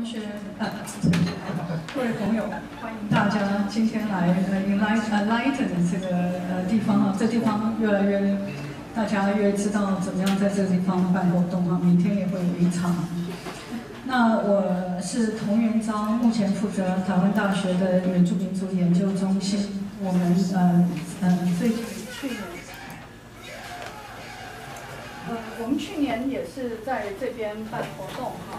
学，各位朋友，欢迎大家今天来Enlighten 这个地方啊，这地方越来越大家越知道怎么样在这个地方办活动啊，明天也会有一场。那我是童元昭，目前负责台湾大学的原住民族研究中心。我们我们去年也是在这边办活动哈。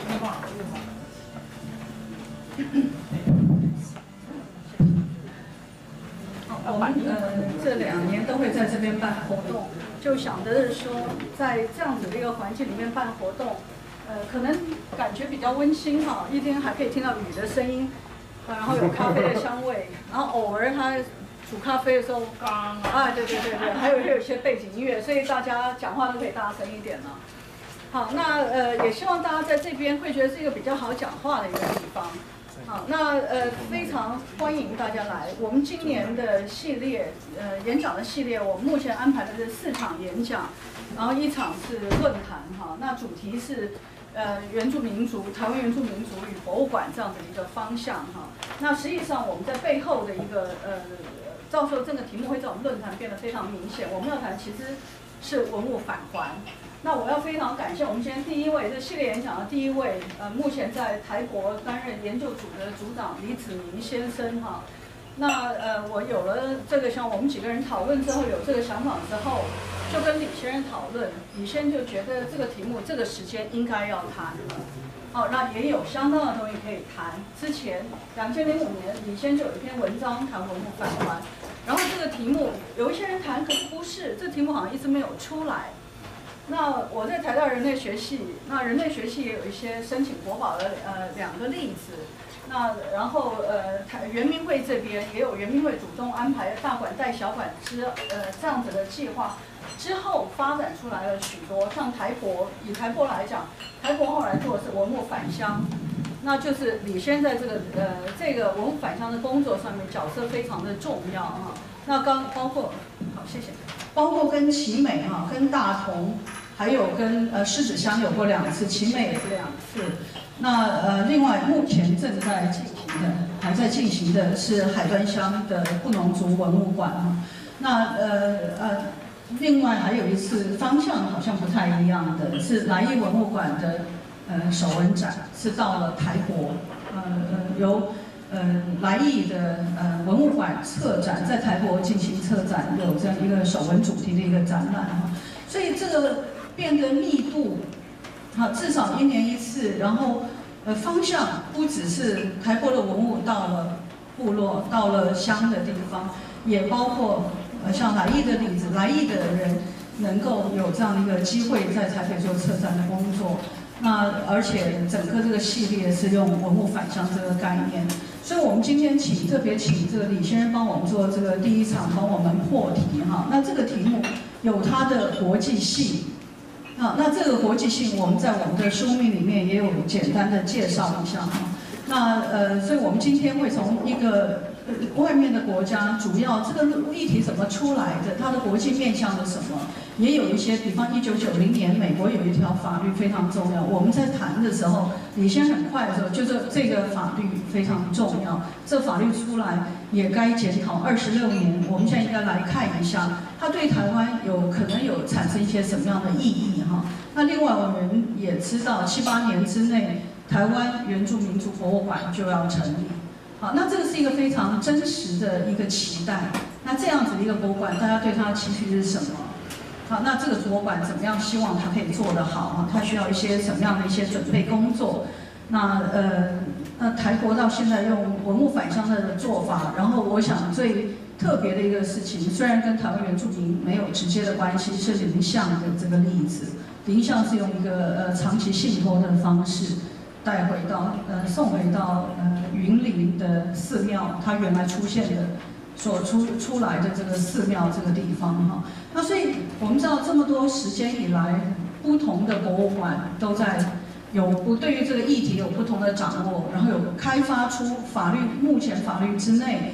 我们这2年都会在这边办活动，就想的是说，在这样子的一个环境里面办活动，可能感觉比较温馨哈，一天还可以听到雨的声音，然后有咖啡的香味，然后偶尔它煮咖啡的时候，对，还有一些背景音乐，所以大家讲话都可以大声一点了。好，那也希望大家在这边会觉得是一个比较好讲话的一个地方。好，那非常欢迎大家来。我们今年的系列演讲的系列，我们目前安排的是4场演讲，然后1场是论坛哈。那主题是原住民族、台湾原住民族与博物馆这样的一个方向哈。那实际上我们在背后的一个到时候这个题目会在我们论坛变得非常明显。我们要谈其实是文物返还。那我要非常感谢我们今天第1位，这系列演讲的第1位，目前在台国担任研究组的组长李子明先生哈。那我有了这个我们几个人讨论之后有这个想法之后，就跟李先生讨论，李先生就觉得这个题目这个时间应该要谈了。哦，那也有相当的东西可以谈。之前2005年，李先生就有一篇文章谈文物返还，然后这个题目有一些人谈，可是不是，这题目好像一直没有出来。那我在台大人类学系，那人类学系也有一些申请国宝的2个例子。那然后原民会这边也有原民会主动安排大馆带小馆这样子的计划，之后发展出来了许多，像台博，以台博来讲，台博后来做的是文物返乡，那就是李先在这个文物返乡的工作上面角色非常的重要哈。那包括好谢谢，包括跟奇美哈、跟大同，还有跟狮子乡有过2次，奇美也是2次。那另外目前正在进行的，还在进行的是海端乡的布农族文物馆哈。那另外还有一次方向好像不太一样的是来义文物馆的手纹展，是到了台国，由来义的文物馆策展，在台国进行策展，有这样一个手纹主题的一个展览哈。所以这个变得密度。好，至少1年1次，然后方向不只是台博的文物到了部落、到了乡的地方，也包括像来义的例子，来义的人能够有这样一个机会在台北做策展的工作。那而且整个这个系列是用文物返乡这个概念，所以我们今天特别请这个李先生帮我们做这个第1场，帮我们破题哈。那这个题目有它的国际性。那这个国际性，我们在我们的书名里面也有简单的介绍一下哈。那所以我们今天会从一个外面的国家，主要这个议题怎么出来的，它的国际面向的什么，也有一些，比方1990年美国有一条法律非常重要，我们在谈的时候，李先生很快的时候，就是这个法律非常重要，这法律出来也该检讨26年，我们现在应该来看一下。它对台湾可能有产生一些什么样的意义哈？那另外我们也知道，7、8年之内，台湾原住民族博物馆就要成立。好，那这个是一个非常真实的一个期待。那这样子的一个博物馆，大家对它的期许是什么？好，那这个博物馆怎么样？希望它可以做得好啊？它需要一些什么样的一些准备工作？那台国到现在用文物返乡的做法，然后我想最特别的一个事情，虽然跟台湾原住民没有直接的关系，是林相的这个例子。林相是用一个长期信托的方式带回到送回到云林的寺庙，它原来出现的所出来的这个寺庙这个地方哈。那所以我们知道这么多时间以来，不同的博物馆都在对于这个议题有不同的掌握，然后有开发出目前法律之内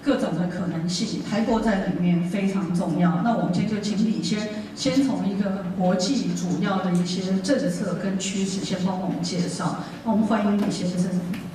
各种的可能性，台国在里面非常重要。那我们今天就请李先从一个国际主要的一些政策跟趋势先帮我们介绍。那我们欢迎李先生。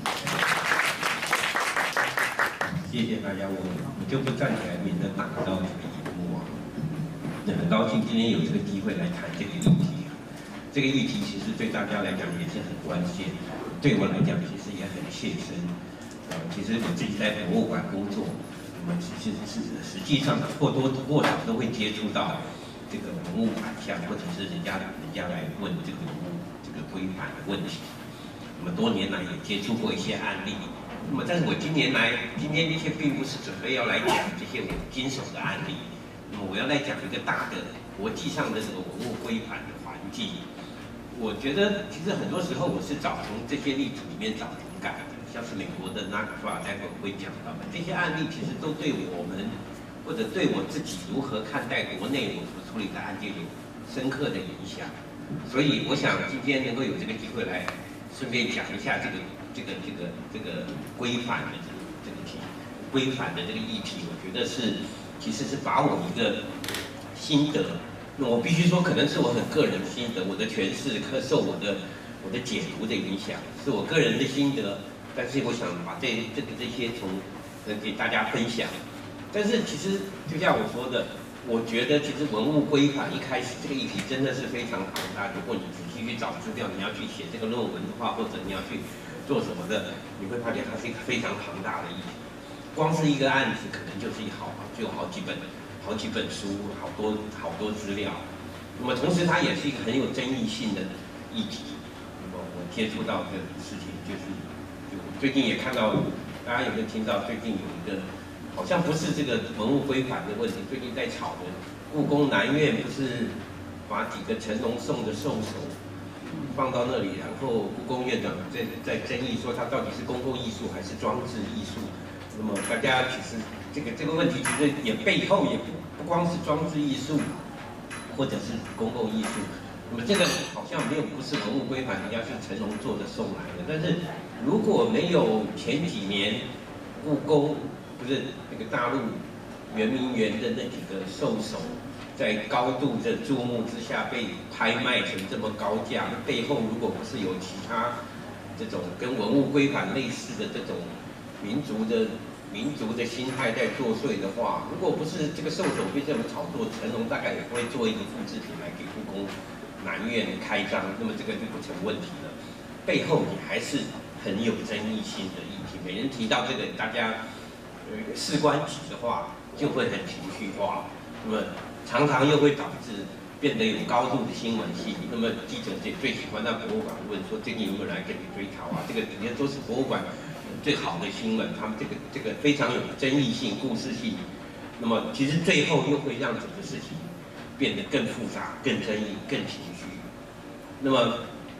谢谢大家，我就不站起来，免得打到这个荧幕啊。很高兴今天有这个机会来谈这个议题。这个议题其实对大家来讲也是很关键，对我来讲其实也很切身。其实我自己在博物馆工作，那么其实实际上或多或少都会接触到这个文物款项，或者是人家来问这个文物这个规范的问题。那么多年来也接触过一些案例。那么但是我今天这些并不是准备要来讲这些我经手的案例。那么我要来讲一个大的国际上的这个文物规范的环境。我觉得其实很多时候我是从这些例子里面找灵感的。像是美国的 NAGPRA， 待会我会讲到的这些案例，其实都对我们或者对我自己如何看待国内我处理的案件有深刻的影响。所以我想今天能够有这个机会来顺便讲一下这个规范的规范的这个议题，我觉得其实是把我一个心得，那我必须说可能是我很个人的心得，我的诠释受我的解读的影响，是我个人的心得。但是我想把这些给大家分享。但是其实就像我说的，我觉得其实文物规范一开始这个议题真的是非常庞大。如果你仔细去找资料，你要去写这个论文的话，或者你要去做什么的，你会发现它是一个非常庞大的议题。光是一个案子可能就有好几本书，好多资料。那么同时它也是一个很有争议性的议题。那么我接触到的事情最近也看到，大家有没有听到？最近有一个好像不是这个文物规范的问题，最近在吵的故宫南院不是把几个成龙送的兽首放到那里，然后故宫院长在争议说它到底是公共艺术还是装置艺术。那么大家其实这个问题其实背后也不光是装置艺术，或者是公共艺术。那么这个好像不是文物规范，人家是成龙做的送来的。但是如果没有前几年故宫不是那个大陆圆明园的那几个兽首，在高度的注目之下被拍卖成这么高价，那背后如果不是有其他这种跟文物规范类似的这种民族的心态在作祟的话，如果不是这个兽首被这么炒作，成龙大概也不会做一个复制品来给故宫南院开张，那么这个就不成问题了。背后也还是很有争议性的议题，每人提到这个，大家事关己的话，就会很情绪化，那么常常又会导致变得有高度的新闻性。那么记者最喜欢到博物馆问说，最近有没有人跟你追讨啊？这个直接都是博物馆最好的新闻，他们这个非常有争议性、故事性。那么其实最后又会让整个事情变得更复杂、更争议、更情绪。那么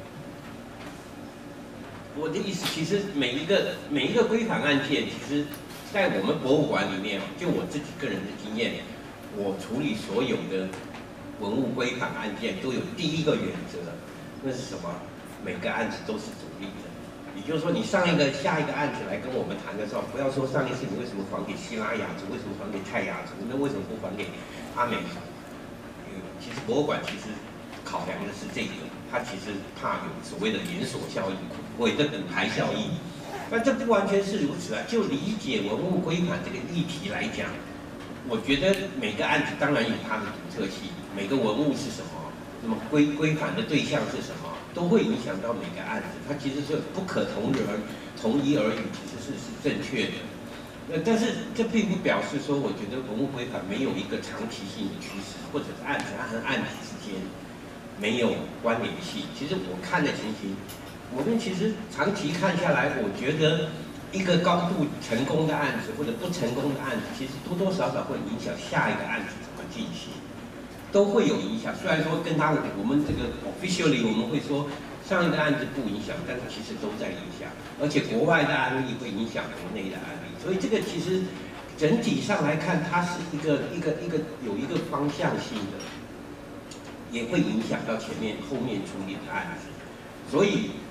我的意思，其实每一个规范案件，其实在我们博物馆里面，就我自己个人的经验，我处理所有的文物规范案件都有第一个原则，那是什么？每个案子都是独立的。也就是说，你下一个案子来跟我们谈的时候，不要说上一次你为什么还给希腊雅族，为什么还给泰雅族，那为什么不还给阿美族？其实博物馆其实考量的是这个，它其实怕有所谓的连锁效应，或者骨牌效应。但这不完全是如此啊！就理解文物规范这个议题来讲，我觉得每个案子当然有它的独特性，每个文物是什么，那么规范的对象是什么，都会影响到每个案子。它其实是不可同一而语，其实是正确的。但是这并不表示说，我觉得文物规范没有一个长期性的趋势，或者是案子和案子之间没有关联性。其实我看的情形，我们其实长期看下来，我觉得一个高度成功的案子或者不成功的案子，其实多多少少会影响下一个案子怎么进行，都会有影响。虽然说跟我们这个 officially 我们会说上一个案子不影响，但是其实都在影响，而且国外的案例会影响国内的案例。所以这个其实整体上来看，它是有一个方向性的，也会影响到后面处理的案子。所以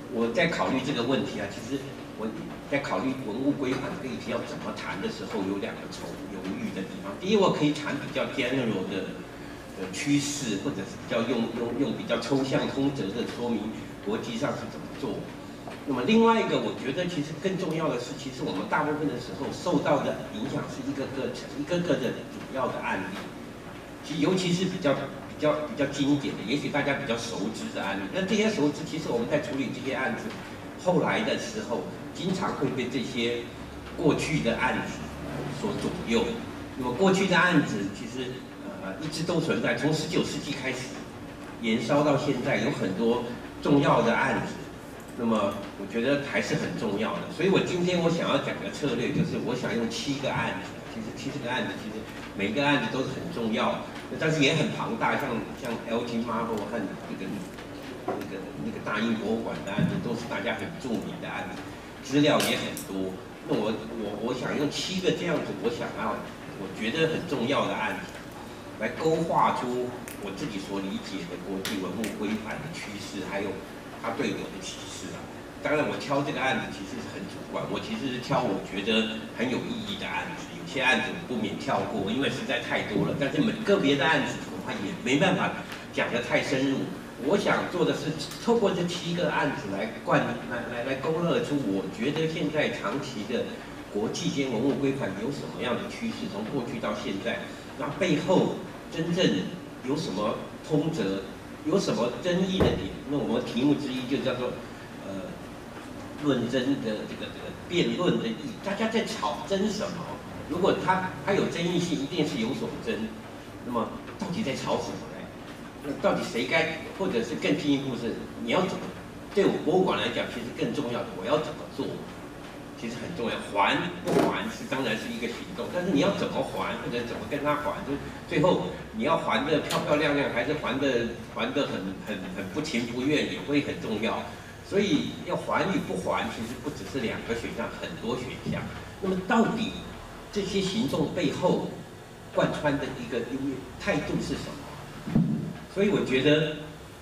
我在考虑这个问题啊，其实我在考虑文物规范这个议题要怎么谈的时候，有两个犹豫的地方。第一，我可以谈比较 general 的趋势，或者是比较用比较抽象通则的说明国际上是怎么做。那么另外一个，我觉得其实更重要的是，其实我们大部分的时候受到的影响是一个个的主要的案例，尤其是比较经典的，也许大家比较熟知的案例。那这些熟知，其实我们在处理这些案子后来的时候，经常会被这些过去的案子所左右。那么过去的案子其实一直都存在，从19世纪开始延烧到现在，有很多重要的案子。那么我觉得还是很重要的，所以我今天我想要讲的策略就是，我想用7个案子，其实70个案子，其实每个案子都是很重要，但是也很庞大，像 LG Marble 和那个大英博物馆的案子，都是大家很著名的案子，资料也很多。那我想用7个这样子，我觉得很重要的案子，来勾画出我自己所理解的国际文物规范的趋势，还有它对我的启示啊。当然，我挑这个案子其实是很主观，我其实是挑我觉得很有意义的案子。有些案子我不免跳过，因为实在太多了。但是个别的案子恐怕也没办法讲得太深入。我想做的是透过这7个案子来勾勒出我觉得现在长期的国际间文物规范有什么样的趋势，从过去到现在，那背后真正有什么通则，有什么争议的点？那我们题目之一就叫做论争的这个辩论的意义，大家在吵争什么？如果它有争议性，一定是有所争。那么到底在吵什么呢？那到底谁该，或者是更进一步是你要怎么？对我博物馆来讲，其实更重要的我要怎么做，其实很重要。还不还是当然是一个行动，但是你要怎么还，或者怎么跟他还，就最后你要还的漂漂亮亮，还是还的很不情不愿，也会很重要。所以要还与不还，其实不只是2个选项，很多选项。那么到底这些行动背后贯穿的一个态度是什么？所以我觉得，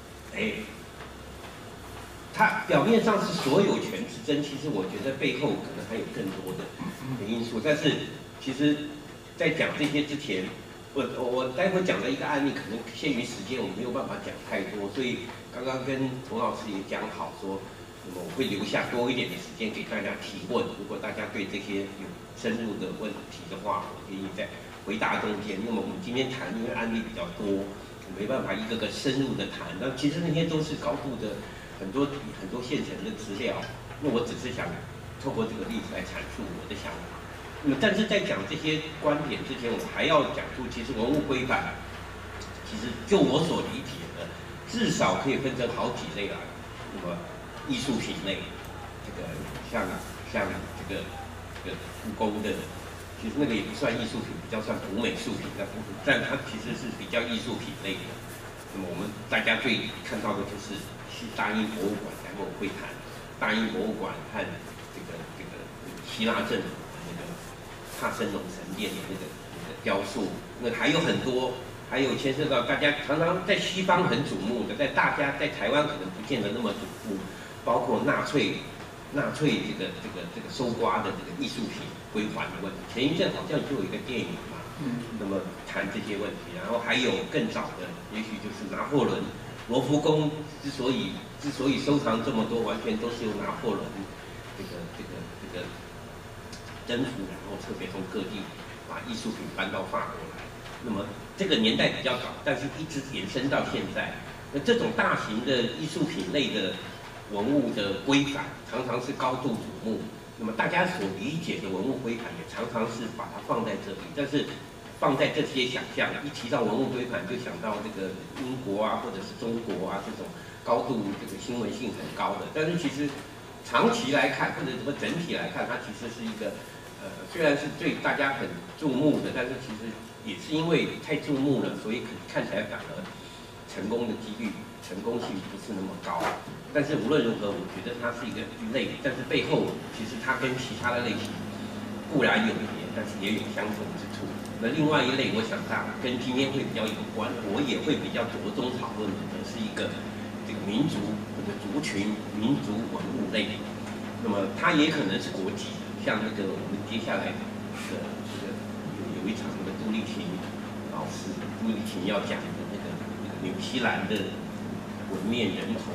它表面上是所有权之争，其实我觉得背后可能还有更多的因素。但是其实，在讲这些之前，我待会讲的一个案例，可能限于时间，我没有办法讲太多，所以刚刚跟童老师也讲好说，那么我会留下多一点的时间给大家提问。如果大家对这些有深入的问题的话，我愿意在回答中间。那么我们今天谈，因为案例比较多，我没办法一个个深入的谈。那其实那些都是高度的很多现成的资料。那我只是想透过这个例子来阐述我的想法。那么，但是在讲这些观点之前，我还要讲出，其实文物规范，其实就我所理解的，至少可以分成好几类来。那么，艺术品类，这个像这个故宫的，其实那个也不算艺术品，比较算古美术品，但它其实是比较艺术品类的。那么我们大家最看到的就是大英博物馆，然后我会谈大英博物馆和这个希腊政府。帕森农神殿的那个雕塑，那还有很多，还有牵涉到大家常常在西方很瞩目的，在台湾可能不见得那么瞩目，包括纳粹这个搜刮的这个艺术品归还的问题。前一阵好像就有一个电影嘛，那么谈这些问题，然后还有更早的，也许就是拿破仑，罗浮宫之所以收藏这么多，完全都是由拿破仑这个征服，然后特别从各地把艺术品搬到法国来。那么这个年代比较早，但是一直延伸到现在。那这种大型的艺术品类的文物的规范，常常是高度瞩目。那么大家所理解的文物规范，也常常是把它放在这里。但是放在这些想象，一提到文物规范，就想到这个英国啊，或者是中国啊这种高度这个新闻性很高的。但是其实长期来看，或者什么整体来看，它其实是一个。虽然是对大家很注目的，但是其实也是因为太注目了，所以看起来反而成功的几率、成功性不是那么高。但是无论如何，我觉得它是一个类，但是背后其实它跟其他的类型固然有一点，但是也有相同之处。那另外一类，我想它跟今天会比较有关，我也会比较着重讨论的是一个这个民族或者族族群、民族文物类。那么它也可能是国际，像那个我们接下来的这个有一场那个杜丽婷老师，杜丽婷要讲的那个纽西兰的纹面人头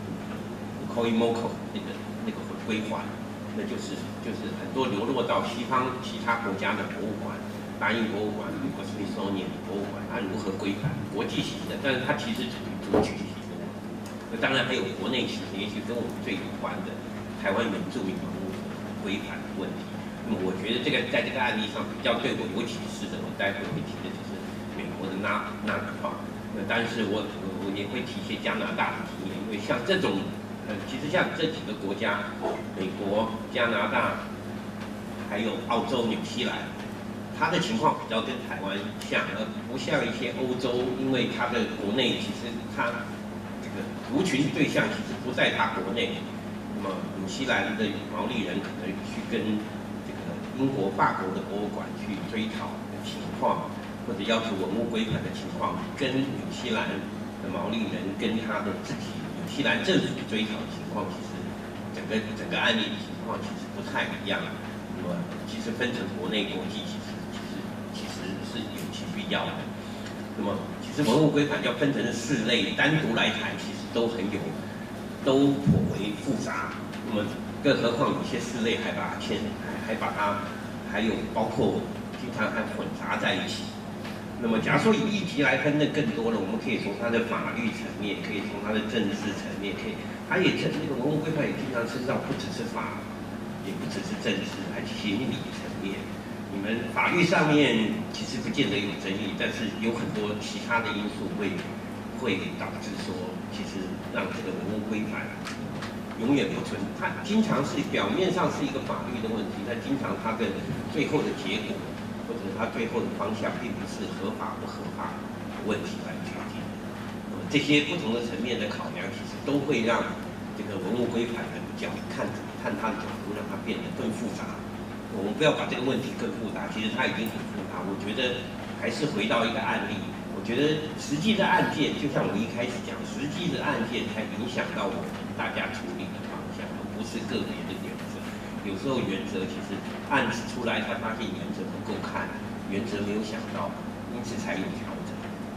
Koimoko 那个归还，那就是很多流落到西方其他国家的博物馆，大英博物馆、美国 Smithsonian 博物馆，它如何归还？国际型的，但是它其实属于族群型的。那当然还有国内型的，也许跟我们最有关的台湾原住民文物归还的问题。那么我觉得在这个案例上比较对我有启示的，我待会会提的就是美国的纳帕。但是我也会提一些加拿大的经验，因为像这种其实像这几个国家，美国、加拿大，还有澳洲、纽西兰，它的情况比较跟台湾像，而不像一些欧洲，因为它的国内其实它这个族群对象其实不在它国内。那么纽西兰的毛利人可能去跟这个英国、法国的博物馆去追讨的情况，或者要求文物归还的情况，跟纽西兰的毛利人跟他的自己纽西兰政府追讨的情况，其实整个案例的情况其实不太一样。那么其实分成国内、国际，其实是有其必要的。那么其实文物归还要分成4类，单独来谈其实都颇为复杂。那么更何况有些4类还把它还有包括经常还混杂在一起。那么，假如说以议题来分的更多了，我们可以从它的法律层面，可以从它的政治层面，它也那个文物规范也经常称到不只是法，也不只是政治，还心理层面。你们法律上面其实不见得有争议，但是有很多其他的因素会导致说，其实让这个文物规范永远不存。它经常是表面上是一个法律的问题，但经常它的最后的结果。或者它最后的方向并不是合法不合法的问题来决定。这些不同的层面的考量，其实都会让这个文物归还的看它的角度，让它变得更复杂。我们不要把这个问题更复杂，其实它已经很复杂。我觉得还是回到一个案例，我觉得实际的案件，就像我一开始讲，实际的案件才影响到我们大家处理的方向，而不是个别的原则。有时候原则其实案子出来才发现原则不够看，原则没有想到，因此才有调整。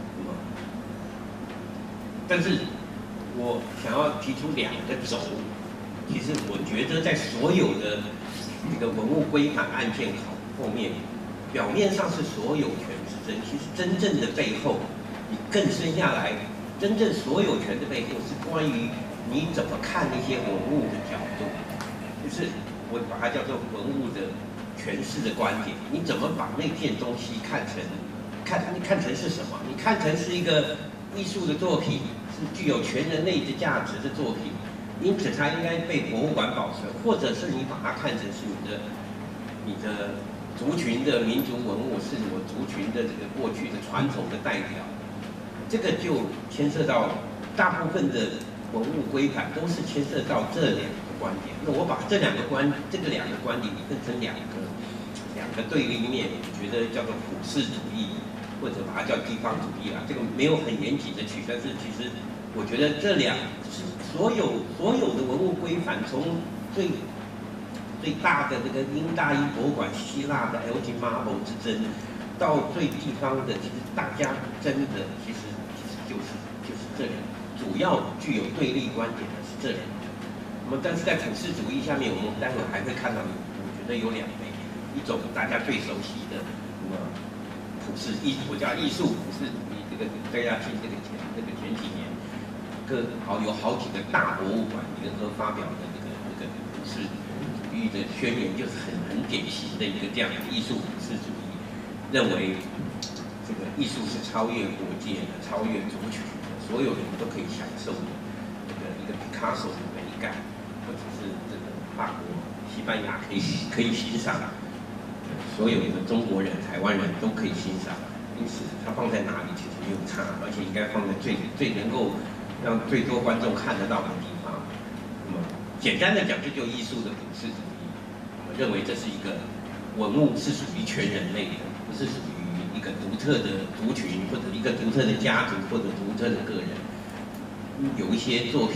但是我想要提出2个轴，其实我觉得在所有的这个文物归还案件后面，表面上是所有权之争，其实真正的背后，你更深下来，真正所有权的背后是关于你怎么看那些文物的角度，就是。我把它叫做文物的诠释的观点，你怎么把那件东西看成是什么？你看成是一个艺术的作品，是具有全人类的价值的作品，因此它应该被博物馆保存，或者是你把它看成是你的族群的民族文物，是我族群的这个过去的传统的代表，这个就牵涉到大部分的文物归还都是牵涉到这2个观点。那我把这2个观点分成两个对立面，我觉得叫做普世主义，或者把它叫地方主义啊。这个没有很严谨的取，但是其实我觉得这是所有的文物归还，从最大的这个英大英博物馆希腊的 Elgin Marble 之争，到最地方的，其实大家争的其实就是这2个，主要具有对立观点的是这2个。那么，但是在普世主义下面，我们待会还会看到，我觉得有2类，一种大家最熟悉的，那么我叫艺术普世主义，这个大家听前几年，有好几个大博物馆联合发表的这个普世主义的宣言，就是很典型的一个这样的艺术普世主义，认为这个艺术是超越国界的、超越族群的，所有人都可以享受的一个毕卡索的美感。或者是这个法国、西班牙可以欣赏，所有的中国人、台湾人都可以欣赏，因此它放在哪里其实没有差，而且应该放在最能够让最多观众看得到的地方。那么简单的讲，这就艺术的普世主义。我们认为这是一个文物是属于全人类的，不是属于一个独特的族群或者一个独特的家族或者独特的个人。有一些作品是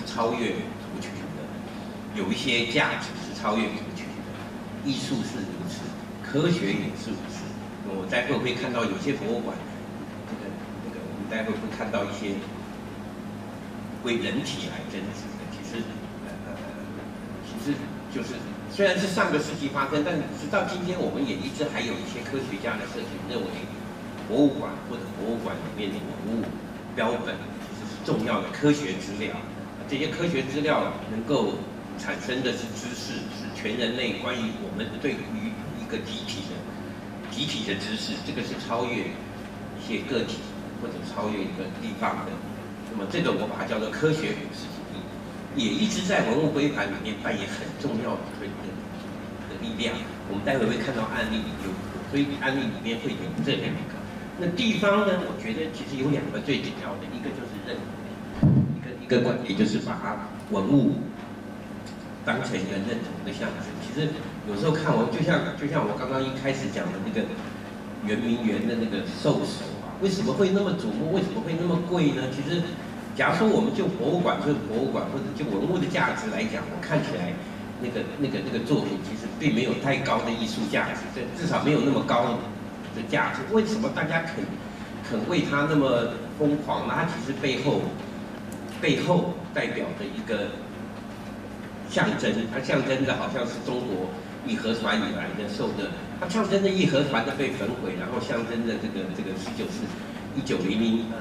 超越族群的，有一些价值是超越族群的，艺术是如此，科学也是如此。我待会会看到有些博物馆，我们待会会看到一些为人体来增值的，其实就是虽然是上个世纪发生，但直到今天我们也一直还有一些科学家的社群认为，博物馆或者博物馆里面的文物标本其实是重要的科学资料。这些科学资料能够产生的是知识，是全人类关于我们对于一个集体的知识，这个是超越一些个体或者超越一个地方的。那么这个我把它叫做科学普世主义，也一直在文物规范里面扮演很重要的力量。我们待会会看到案例里有，所以案例里面会有这两个。那地方呢，我觉得其实有两个最紧要的，一个就是认同，一个观点就是把它文物当成一个认同的象征。其实有时候看就像我刚刚一开始讲的那个圆明园的那个兽首啊，为什么会那么瞩目？为什么会那么贵呢？其实，假如说我们就博物馆或者就文物的价值来讲，我看起来那个作品其实并没有太高的艺术价值，至少没有那么高的价值。为什么大家肯为它那么疯狂呢？它其实背后代表的一个象征，它象征的好像是中国义和团以来的受的，它象征着义和团的被焚毁，然后象征着这个1900年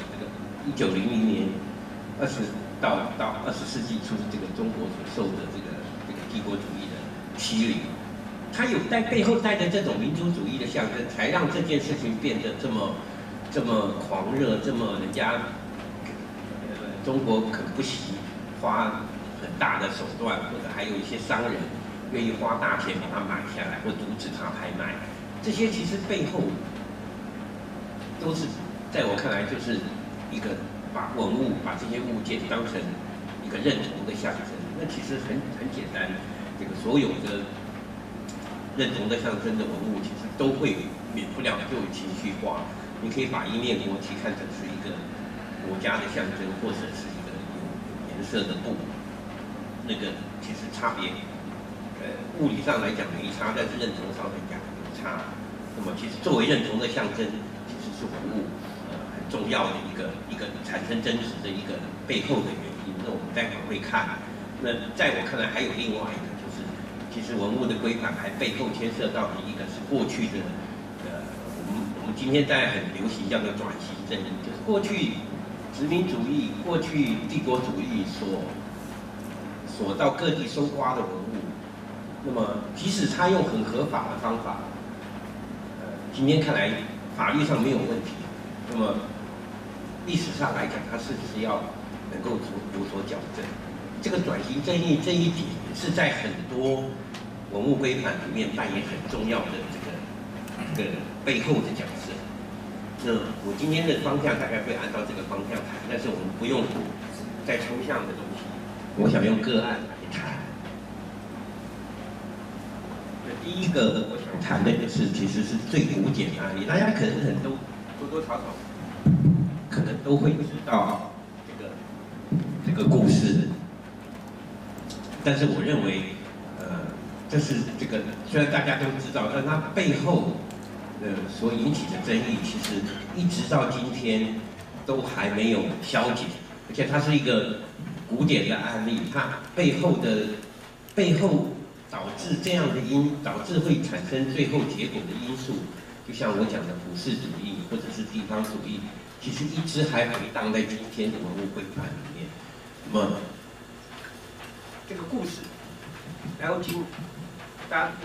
到20世纪初这个中国所受的这个帝国主义的欺凌，它有背后带着这种民族主义的象征，才让这件事情变得这么狂热，这么人家中国可不惜花很大的手段，或者还有一些商人愿意花大钱把它买下来，或阻止它拍卖。这些其实背后都是在我看来就是一个把文物、把这些物件当成一个认同的象征。那其实很简单，这个所有的认同的象征的文物，其实都会免不了就情绪化。你可以把一面国旗看成是一个国家的象征，或者是一个有颜色的布，那个其实差别，物理上来讲没差，但是认同上来讲有差。那么其实作为认同的象征，其实是文物很重要的一个产生真实的一个背后的原因。那我们待会儿会看。那在我看来还有另外一个，就是其实文物的规范还背后牵涉到的一个是过去的，我们今天在很流行叫做转型正义，就是过去殖民主义、过去帝国主义所到各地搜刮的文物，那么即使他用很合法的方法，今天看来法律上没有问题，那么历史上来讲，它是不是要能够有所矫正？这个转型正义这一点是在很多文物规范里面扮演很重要的这个背后的角色。那我今天的方向大概会按照这个方向谈，但是我们不用再抽象的东西，我想用个案来谈。那第一个我想谈的就是其实是最古典的案例，大家可能都多多少少可能都会知道这个故事。但是我认为，这是这个虽然大家都知道，但它背后所引起的争议，其实一直到今天都还没有消解，而且它是一个古典的案例，它背后导致这样的导致会产生最后结果的因素，就像我讲的普世主义或者是地方主义，其实一直还回荡在今天的文物规范里面。那么这个故事，L金，大家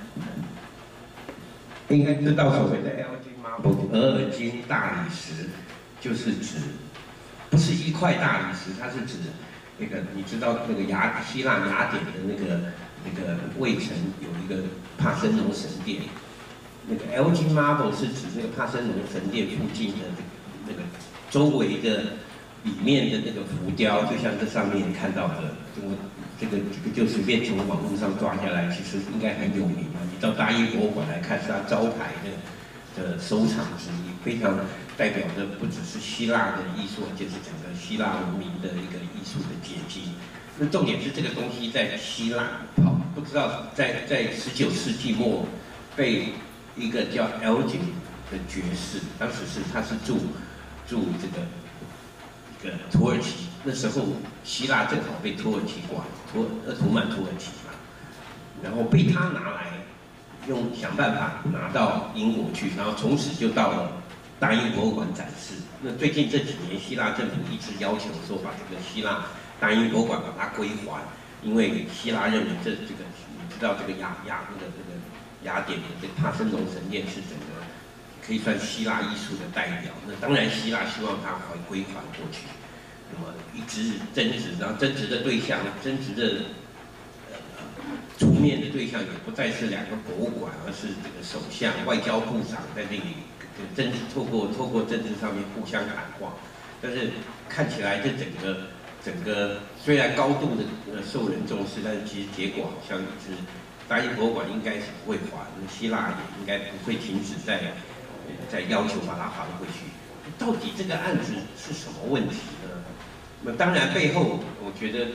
应该知道所谓的 L金Marble 额尔金大理石，就是指不是一块大理石，它是指那个你知道那个希腊雅典的那个卫城有一个帕森农神殿，那个 L金 Marble 是指那个帕森农神殿附近的那个周围的里面的那个浮雕，就像这上面看到的，这个就随便从网络上抓下来，其实应该很有名啊。你到大英博物馆来看，是它招牌的收藏之一，非常代表的不只是希腊的艺术，而且是整个希腊文明的一个艺术的结晶。那重点是这个东西在希腊，不知道在19世纪末被一个叫 Elgin 的爵士，当时他是住这个一个土耳其，那时候希腊正好被土耳其管，鄂图曼土耳其嘛，然后被他拿来想办法拿到英国去，然后从此就到了大英博物馆展示。那最近这几年，希腊政府一直要求说把这个希腊大英博物馆把它归还，因为希腊认为这个你知道这个雅典的这个帕森农神殿是整个可以算希腊艺术的代表。那当然希腊希望它归还过去，那么一直争执，然后争执的对象，争执的出面的对象也不再是2个博物馆，而是这个首相、外交部长在这里争执，透过政治上面互相喊话。但是看起来这整个虽然高度的受人重视，但是其实结果好像是大英博物馆应该是不会还，希腊也应该不会停止在要求把它还回去。到底这个案子是什么问题呢？那当然背后我觉得。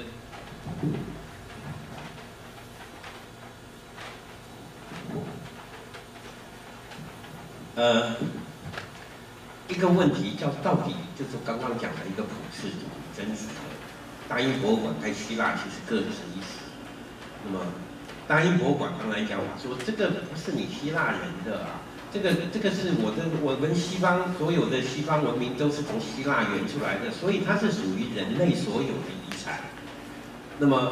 一个问题到底就是刚刚讲的一个普世主义真实的大英博物馆跟希腊其实各执一词。那么大英博物馆刚才讲说这个不是你希腊人的啊，这个是我们西方所有的西方文明都是从希腊源出来的，所以它是属于人类所有的遗产。那么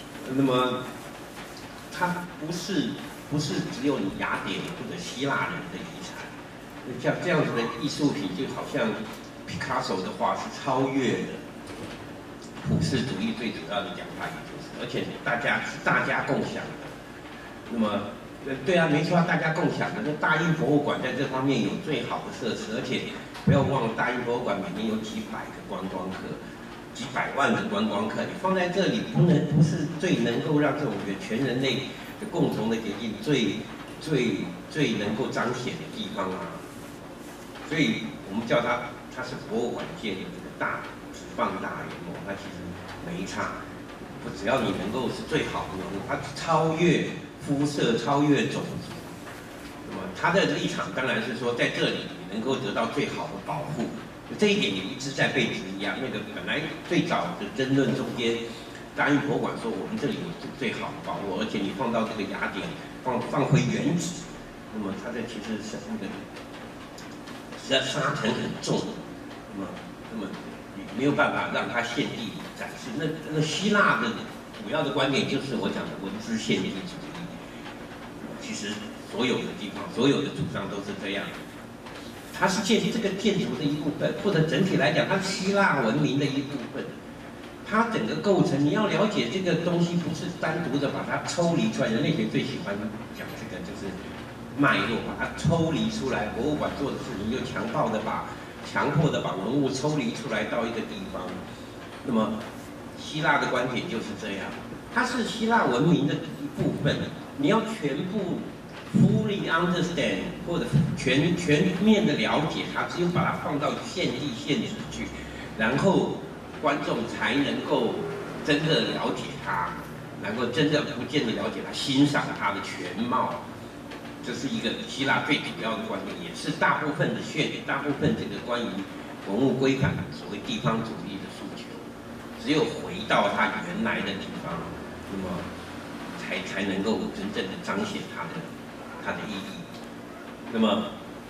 它不是只有你雅典或者希腊人的遗产。像这样子的艺术品，就好像皮卡索的画是超越了普世主义最主要的讲法，也就是，而且大家共享的。那么，对啊，没错，大家共享的。那大英博物馆在这方面有最好的设施，而且不要忘了，大英博物馆每年有几百个观光客，几百万的观光客，你放在这里，不是最能够让这种全人类的共同的结晶最能够彰显的地方啊。所以我们叫它是博物馆界的这个只放大联盟，它其实没差。只要你能够是最好的人物，它超越肤色，超越种族。那么他的立场当然是说，在这里你能够得到最好的保护。这一点也一直在被质疑啊。那个本来最早的争论中间，大英博物馆说我们这里有最好的保护，而且你放到这个雅典，放回原址，那么它的其实是那个。沙尘很重，那么你没有办法让它现地展示。那希腊的主要的观点就是我讲的文资现地主义。其实所有的地方，所有的主张都是这样。它是这个建筑的一部分，或者整体来讲，它是希腊文明的一部分。它整个构成，你要了解这个东西，不是单独的把它抽离出来。人类学最喜欢讲这个，就是脉络，把它抽离出来。博物馆做的事情就强迫的把文物抽离出来到一个地方。那么希腊的观点就是这样，它是希腊文明的一部分。你要全部 fully understand 或者全面的了解它，只有把它放到现地现址去，然后观众才能够真的了解它，能够真的不见得了解它，欣赏它的全貌。这是一个希腊最主要的观点，也是大部分这个关于文物规范所谓地方主义的诉求。只有回到它原来的地方，那么才能够真正的彰显它的意义。那么，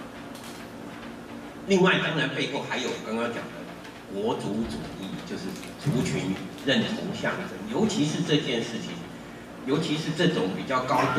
另外当然背后还有刚刚讲的国族主义，就是族群认同象征，尤其是这件事情，尤其是这种比较高度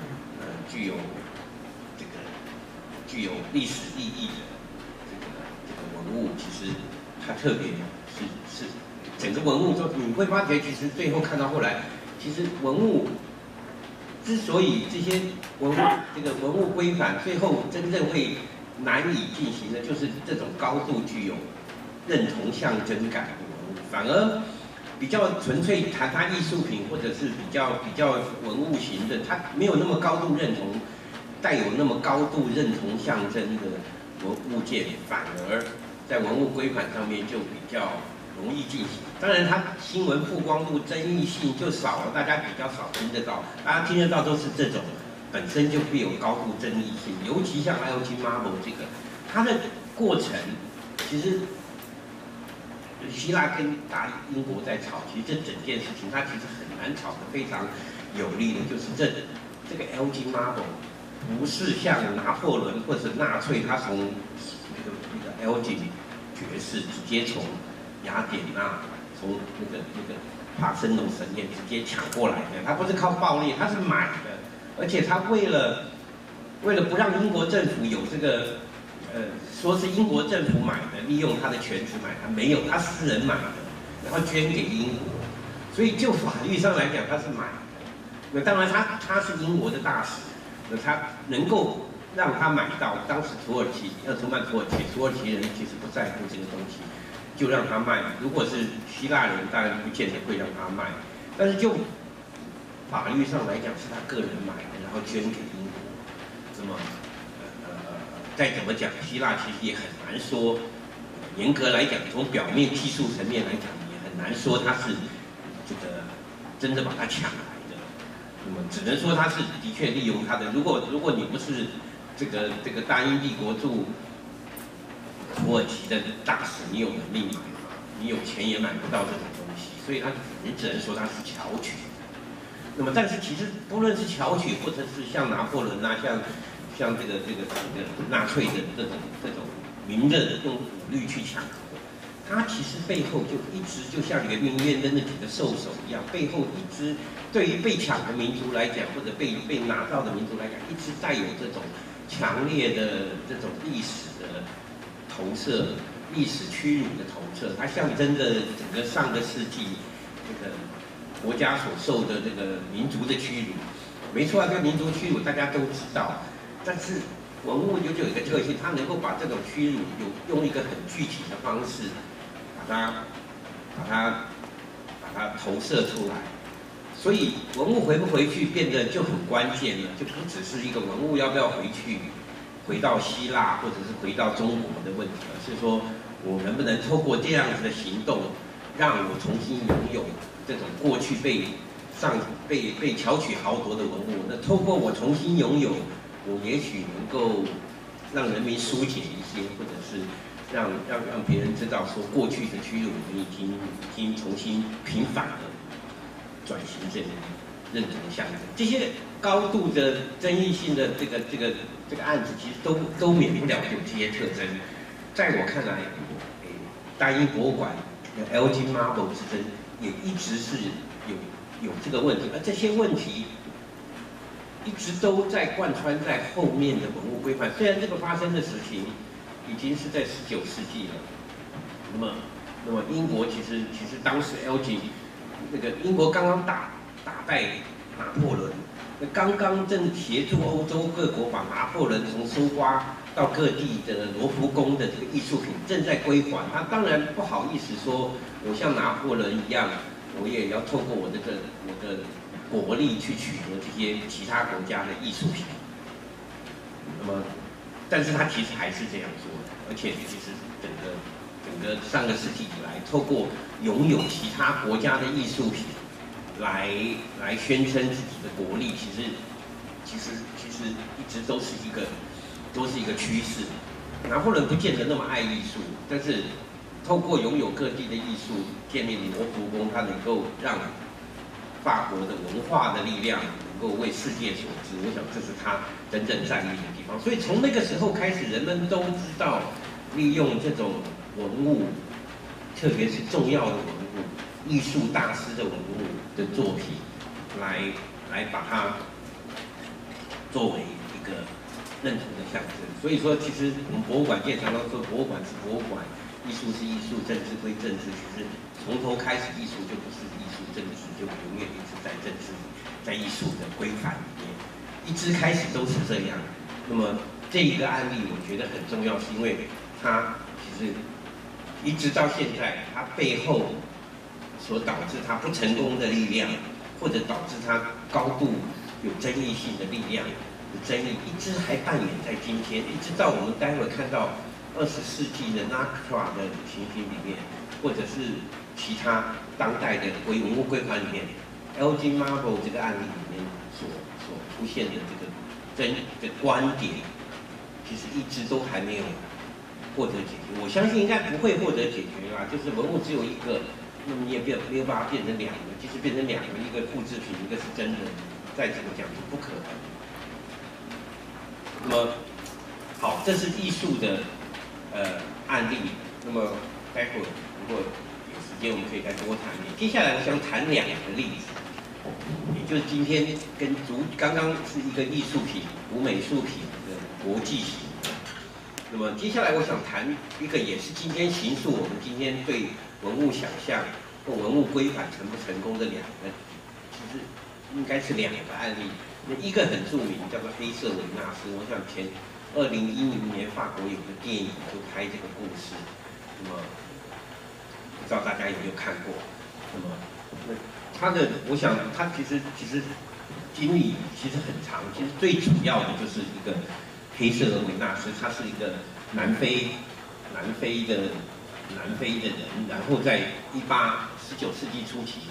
具有历史意义的这个文物，其实它特别是整个文物中，你会发觉，其实最后看到后来，其实文物之所以这些文物规范最后真正会难以进行的，就是这种高度具有认同象征感的文物，反而比较纯粹谈它艺术品，或者是比较文物型的，它没有那么高度认同，带有那么高度认同象征的文物件，反而在文物规范上面就比较容易进行。当然，它新闻曝光度、争议性就少了，大家比较少听得到。大家听得到都是这种本身就具有高度争议性，尤其像 LG Marble 这个，它的过程其实希腊跟英国在吵，其实这整件事情它其实很难吵得非常有力的，就是这个 LG Marble 不是像拿破仑或者纳粹，他从那个 LG 爵士直接从雅典娜从那个帕森农神殿直接抢过来的，他不是靠暴力，他是买的，而且他为了不让英国政府有这个说是英国政府买的，利用他的权值买，他没有，他私人买的，然后捐给英国，所以就法律上来讲他是买的。那当然他是英国的大使，那他能够让他买到，当时土耳其鄂图曼土耳其人其实不在乎这个东西。就让他卖，如果是希腊人，当然不见得会让他卖。但是就法律上来讲，是他个人买的，然后捐给英国。那么，再怎么讲，希腊其实也很难说。严格来讲，从表面技术层面来讲，也很难说他是这个真的把它抢来的。那么，只能说他是的确利用他的。如果你不是这个大英帝国驻土耳其的大使，你有能力买吗？你有钱也买不到这种东西，所以你只能说它是巧取。那么，但是其实不论是巧取，或者是像拿破仑啊，像这个纳粹的这种名人用武力去抢夺，它其实背后就一直就像圆明园的那几个兽首一样，背后一直对于被抢的民族来讲，或者被拿到的民族来讲，一直带有这种强烈的这种历史的投射，历史屈辱的投射，它象征着整个上个世纪这个国家所受的这个民族的屈辱。没错啊，这个民族屈辱大家都知道，但是文物就有一个特性，它能够把这种屈辱用一个很具体的方式，把它投射出来。所以文物回不回去变得就很关键了，就不只是一个文物要不要回到希腊或者是回到中国的问题，而是说我能不能透过这样子的行动，让我重新拥有这种过去被巧取豪夺的文物。那透过我重新拥有，我也许能够让人民疏解一些，或者是让别人知道说过去的屈辱我们已经重新平反了，转型这个认同的象征。这些高度的争议性的这个案子，其实都免不了有这些特征。在我看来，大英博物馆 LG Marble 之争也一直是有这个问题，而这些问题一直都在贯穿在后面的文物规范。虽然这个发生的事情已经是在19世纪了，那么英国其实当时 LG 那个英国刚刚打败拿破仑。刚刚正协助欧洲各国把拿破仑从搜刮到各地的罗浮宫的这个艺术品正在归还，他当然不好意思说，我像拿破仑一样，我也要透过我的国力去取得这些其他国家的艺术品。那么，但是他其实还是这样做的，而且其实整个上个世纪以来，透过拥有其他国家的艺术品。来宣称自己的国力，其实一直都是一个趋势。拿破仑不见得那么爱艺术，但是透过拥有各地的艺术，建立罗浮宫，它能够让法国的文化的力量能够为世界所知。我想这是他真正在意的地方。所以从那个时候开始，人们都知道利用这种文物，特别是重要的文物。艺术大师的文物的作品，来把它作为一个认同的象征。所以说，其实我们博物馆界常常说，博物馆是博物馆，艺术是艺术，政治归政治。其实从头开始，艺术就不是艺术，政治就永远一直在政治、在艺术的规范里面，一直开始都是这样。那么这一个案例，我觉得很重要，是因为它其实一直到现在，它背后。所导致它不成功的力量，或者导致它高度有争议性的力量， 争议，一直还扮演在今天，一直到我们待会看到20世纪的 NACRA 的情形里面，或者是其他当代的文物归还里面 ，Elgin Marble 这个案例里面所出现的这个观点，其实一直都还没有获得解决。我相信应该不会获得解决啦，就是文物只有一个，那么你也没有把它变成两个，即使变成两个，一个复制品，一个是真的，再怎么讲就不可能。那么好，这是艺术的案例。那么待会如果有时间，我们可以再多谈一点。接下来我想谈两个例子，也就是今天跟刚刚是一个艺术品、古美术品的国际型。那么接下来我想谈一个也是今天形塑我们今天对文物想象或文物归还成不成功的两个，其实应该是两个案例。那一个很著名，叫做黑色维纳斯。我想2010年法国有个电影就拍这个故事，那么不知道大家有没有看过？那么我想他其实经历其实很长，其实最主要的就是一个黑色的维纳斯，他是一个南非的人，然后在19世纪初期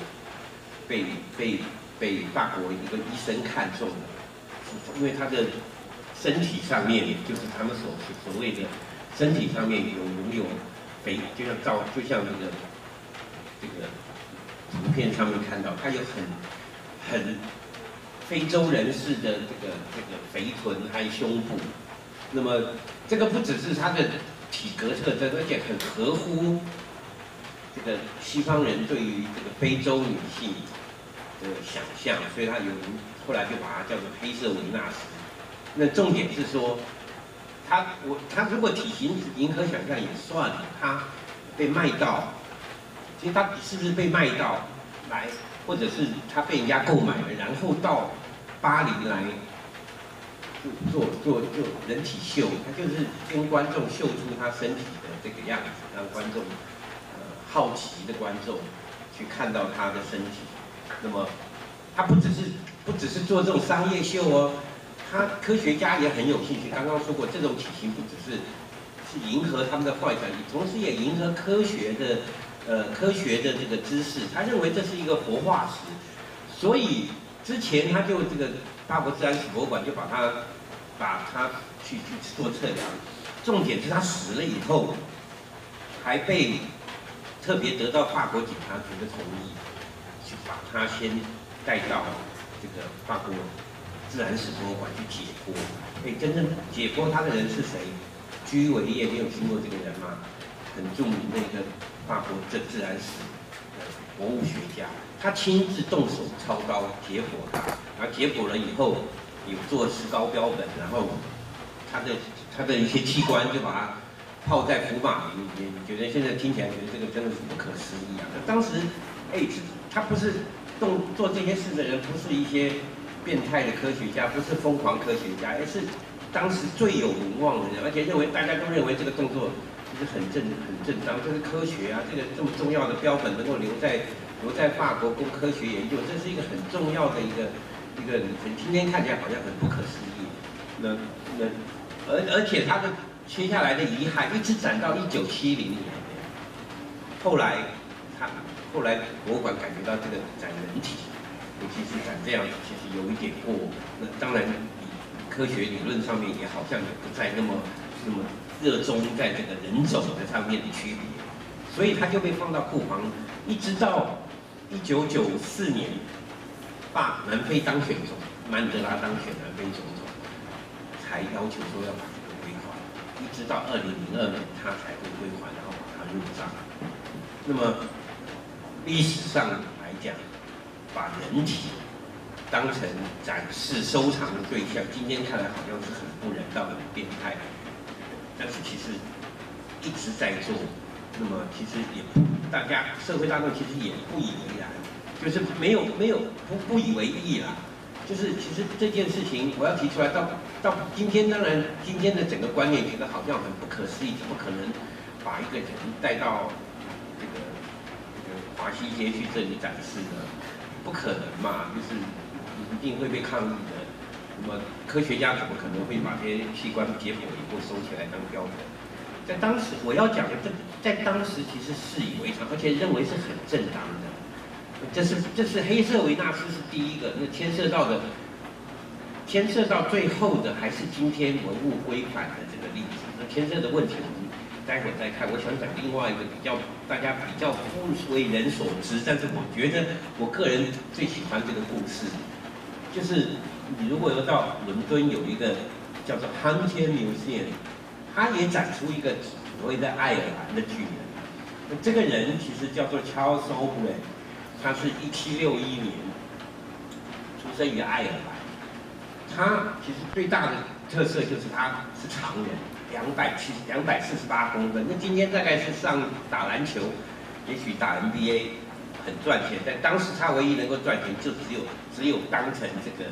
被法国一个医生看中了，因为他的身体上面，就是他们所谓的身体上面有肥，就像这个图片上面看到，他有很非洲人士的这个肥臀还有胸部。那么这个不只是他的体格特征，而且很合乎这个西方人对于这个非洲女性的想象，所以后来就把它叫做黑色维纳斯。那重点是说，他如果体型迎合想象也算了，他被卖到，其实他是不是被卖到来，或者是他被人家购买了，然后到巴黎来做人体秀，他就是跟观众秀出他身体的这个样子，让观众好奇的观众去看到他的身体。那么他不只是做这种商业秀哦，他科学家也很有兴趣。刚刚说过，这种体型不只是迎合他们的幻想，同时也迎合科学的这个知识。他认为这是一个活化石，所以之前他就这个法国自然史博物馆就把他去做测量。重点是他死了以后，还被特别得到法国警察局的同意，去把他先带到这个法国自然史博物馆去解剖。真正解剖他的人是谁？居维叶，你有听过这个人吗？很著名的一个法国自然史博物学家，他亲自动手操刀解剖他，然后解剖了以后有做石膏标本，然后他的一些器官就把它泡在福马林里面。你觉得现在听起来觉得这个真的是不可思议啊！当时，他不是做这些事的人，不是一些变态的科学家，不是疯狂科学家，而是当时最有名望的人，而且大家都认为这个动作就是很正当，这是科学啊！这个这么重要的标本能够留在法国供科学研究，这是一个很重要的一个里程。今天看起来好像很不可思议，而且他的切下来的遗骸一直展到1970年，后来博物馆感觉到这个展人体，尤其是展这样，其实有一点过。那当然，科学理论上面也好像也不再那么热衷在这个人种的上面的区别，所以他就被放到库房，一直到1994年，南非当选曼德拉当选南非总统，才要求说要把这个归还，一直到2002年他才会归还，然后把它入账。那么历史上来讲，把人体当成展示收藏的对象，今天看来好像是很不人道、很变态，但是其实一直在做。那么其实社会大众其实也不以为然，就是不以为意啦。就是其实这件事情我要提出来，到今天，当然今天的整个观念觉得好像很不可思议，怎么可能把一个人带到这个华西街去这里展示呢？不可能嘛，就是一定会被抗议的。 那么科学家怎么可能会把这些器官解剖以后收起来当标本？在当时我要讲的，在当时其实习以为常，而且认为是很正当的。这是黑色维纳斯是第一个，那牵涉到最后的还是今天文物归还的这个例子。那牵涉的问题我们待会儿再看。我想讲另外一个大家比较不为人所知，但是我觉得我个人最喜欢这个故事，就是你如果要到伦敦有一个叫做 Hunter Museum， 它也展出一个所谓的爱尔兰的巨人。那这个人其实叫做 Charles O'Brien， 他是1761年出生于爱尔兰。他其实最大的特色就是他是长人，248公分。那今天大概是上打篮球，也许打 NBA 很赚钱，但当时他唯一能够赚钱就只有当成这个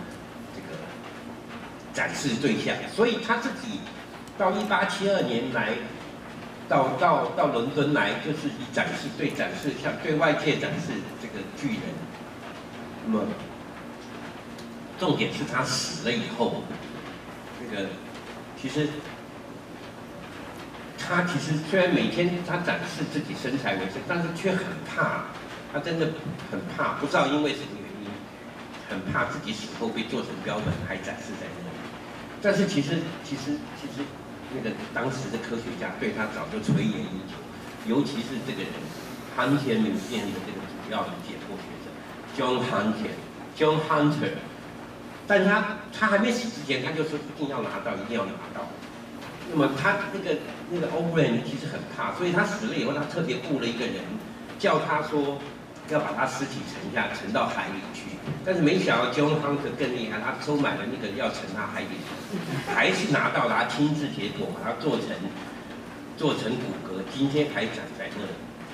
展示对象。所以他自己到1872年来到伦敦来，就是以展示向对外界展示这个巨人。那么重点是他死了以后，其实虽然每天他展示自己身材为胜，但是却很怕，他真的很怕，不知道因为什么原因，很怕自己死后被做成标本还展示在那里。但是其实当时的科学家对他早就垂涎已久，尤其是这个人Hunter Museum的这个主要的解剖学者 John Hunter。但是他还没死之前，他就说一定要拿到。那么他那个 O'Brien 其实很怕，所以他死了以后，他特别雇了一个人，叫他说要把他尸体沉到海里去。但是没想到 John Hunter 更厉害，他收买了那个要沉到海里，还是拿到了，他亲自解剖，把它做成骨骼，今天还展在那里。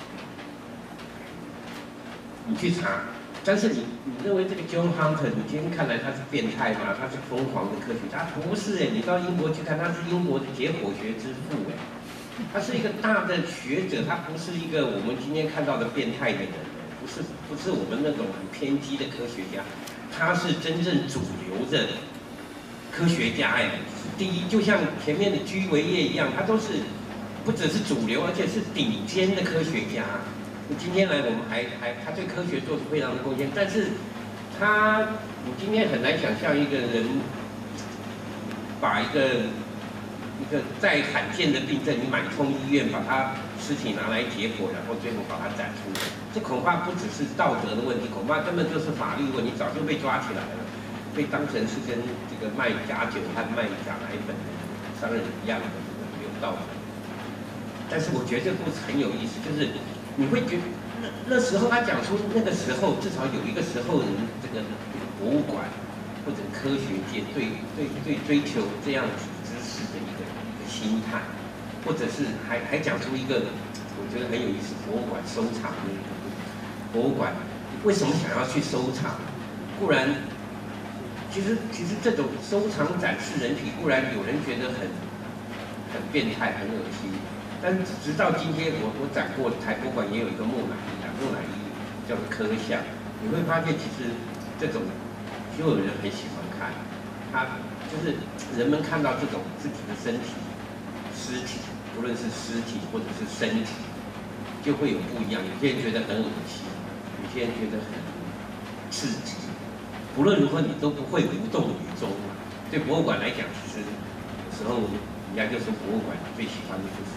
你去查。但是你认为这个 John Hunter， 你今天看来他是变态吗？他是疯狂的科学家？不是哎，你到英国去看，他是英国的解剖学之父哎，他是一个大的学者，他不是一个我们今天看到的变态的人，不是我们那种很偏激的科学家，他是真正主流的科学家哎。第一，就像前面的居维叶一样，他都是不只是主流，而且是顶尖的科学家。今天来，我们他对科学做出非常的贡献，但是你今天很难想象一个人把一个再罕见的病症，你满冲医院把他尸体拿来解剖，然后最后把它展出，这恐怕不只是道德的问题，恐怕根本就是法律问题，早就被抓起来了，被当成是跟这个卖假酒和卖假奶粉的商人一样的没有道德。但是我觉得这个故事很有意思，就是你会觉得那时候他讲出那个时候，至少有一个时候人这个博物馆或者科学界对追求这样子知识的一个心态，或者是还讲出一个我觉得很有意思，博物馆收藏的博物馆为什么想要去收藏？固然，其实这种收藏展示人体，固然有人觉得很变态、很恶心。但直到今天，我展过台博馆也有一个木乃伊叫做科像，你会发现其实这种就有人很喜欢看，它就是人们看到这种自己的身体、尸体，无论是尸体或者是身体，就会有不一样。有些人觉得很恶心，有些人觉得很刺激。无论如何，你都不会无动于衷。对博物馆来讲，其实有时候人家就说博物馆最喜欢的就是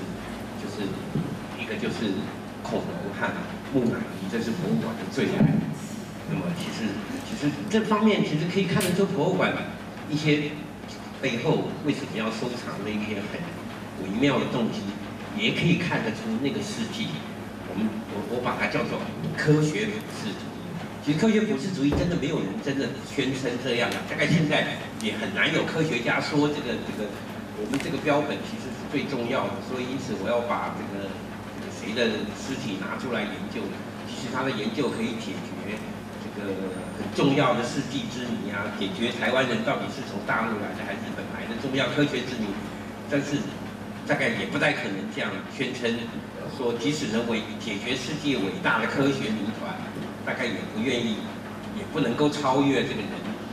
一个就是恐龙和木乃伊，这是博物馆的最爱。那么其实这方面其实可以看得出博物馆一些背后为什么要收藏的一些很微妙的动机，也可以看得出那个世纪，我把它叫做科学普世主义。其实科学普世主义真的没有人真的宣称这样，大概现在也很难有科学家说我们这个标本其实是最重要的，所以因此我要把这个谁的尸体拿出来研究。其实他的研究可以解决这个很重要的世纪之谜啊，解决台湾人到底是从大陆来的还是日本来的重要科学之谜。但是大概也不太可能这样宣称，说即使能解决世界伟大的科学谜团，大概也不愿意，也不能够超越这个人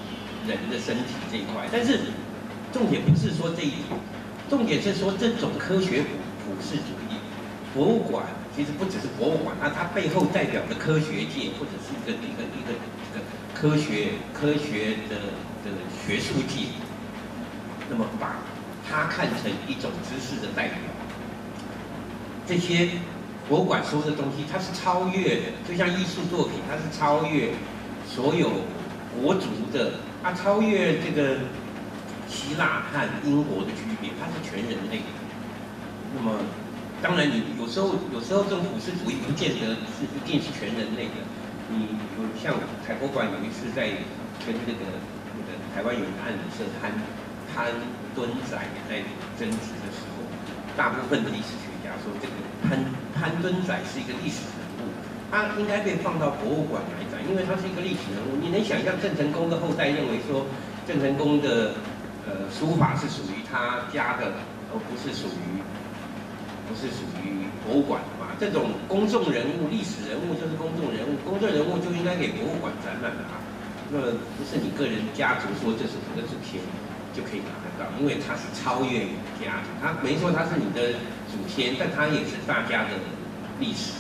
人的身体这一块。但是重点不是说这一点，重点是说这种科学普世主义，博物馆其实不只是博物馆，它背后代表的科学界或者是一个科学的学术界，那么把它看成一种知识的代表。这些博物馆说的东西，它是超越的，就像艺术作品，它是超越所有国族的，它超越这个希腊和英国的区别，它是全人类的。那么，当然你有时候这种普世主义不见得一定是全人类的。你像台博馆有一次在跟那个台湾有一个案子是潘敦载在争执的时候，大部分的历史学家说这个潘敦载是一个历史人物，他应该被放到博物馆来展，因为他是一个历史人物。你能想象郑成功的后代认为说郑成功的书法是属于他家的，而不是属于博物馆的嘛？这种公众人物、历史人物就是公众人物，公众人物就应该给博物馆展览的啊。那不是你个人家族说这是我的祖先就可以拿得到，因为它是超越你家族，它没错它是你的祖先，但它也是大家的历史。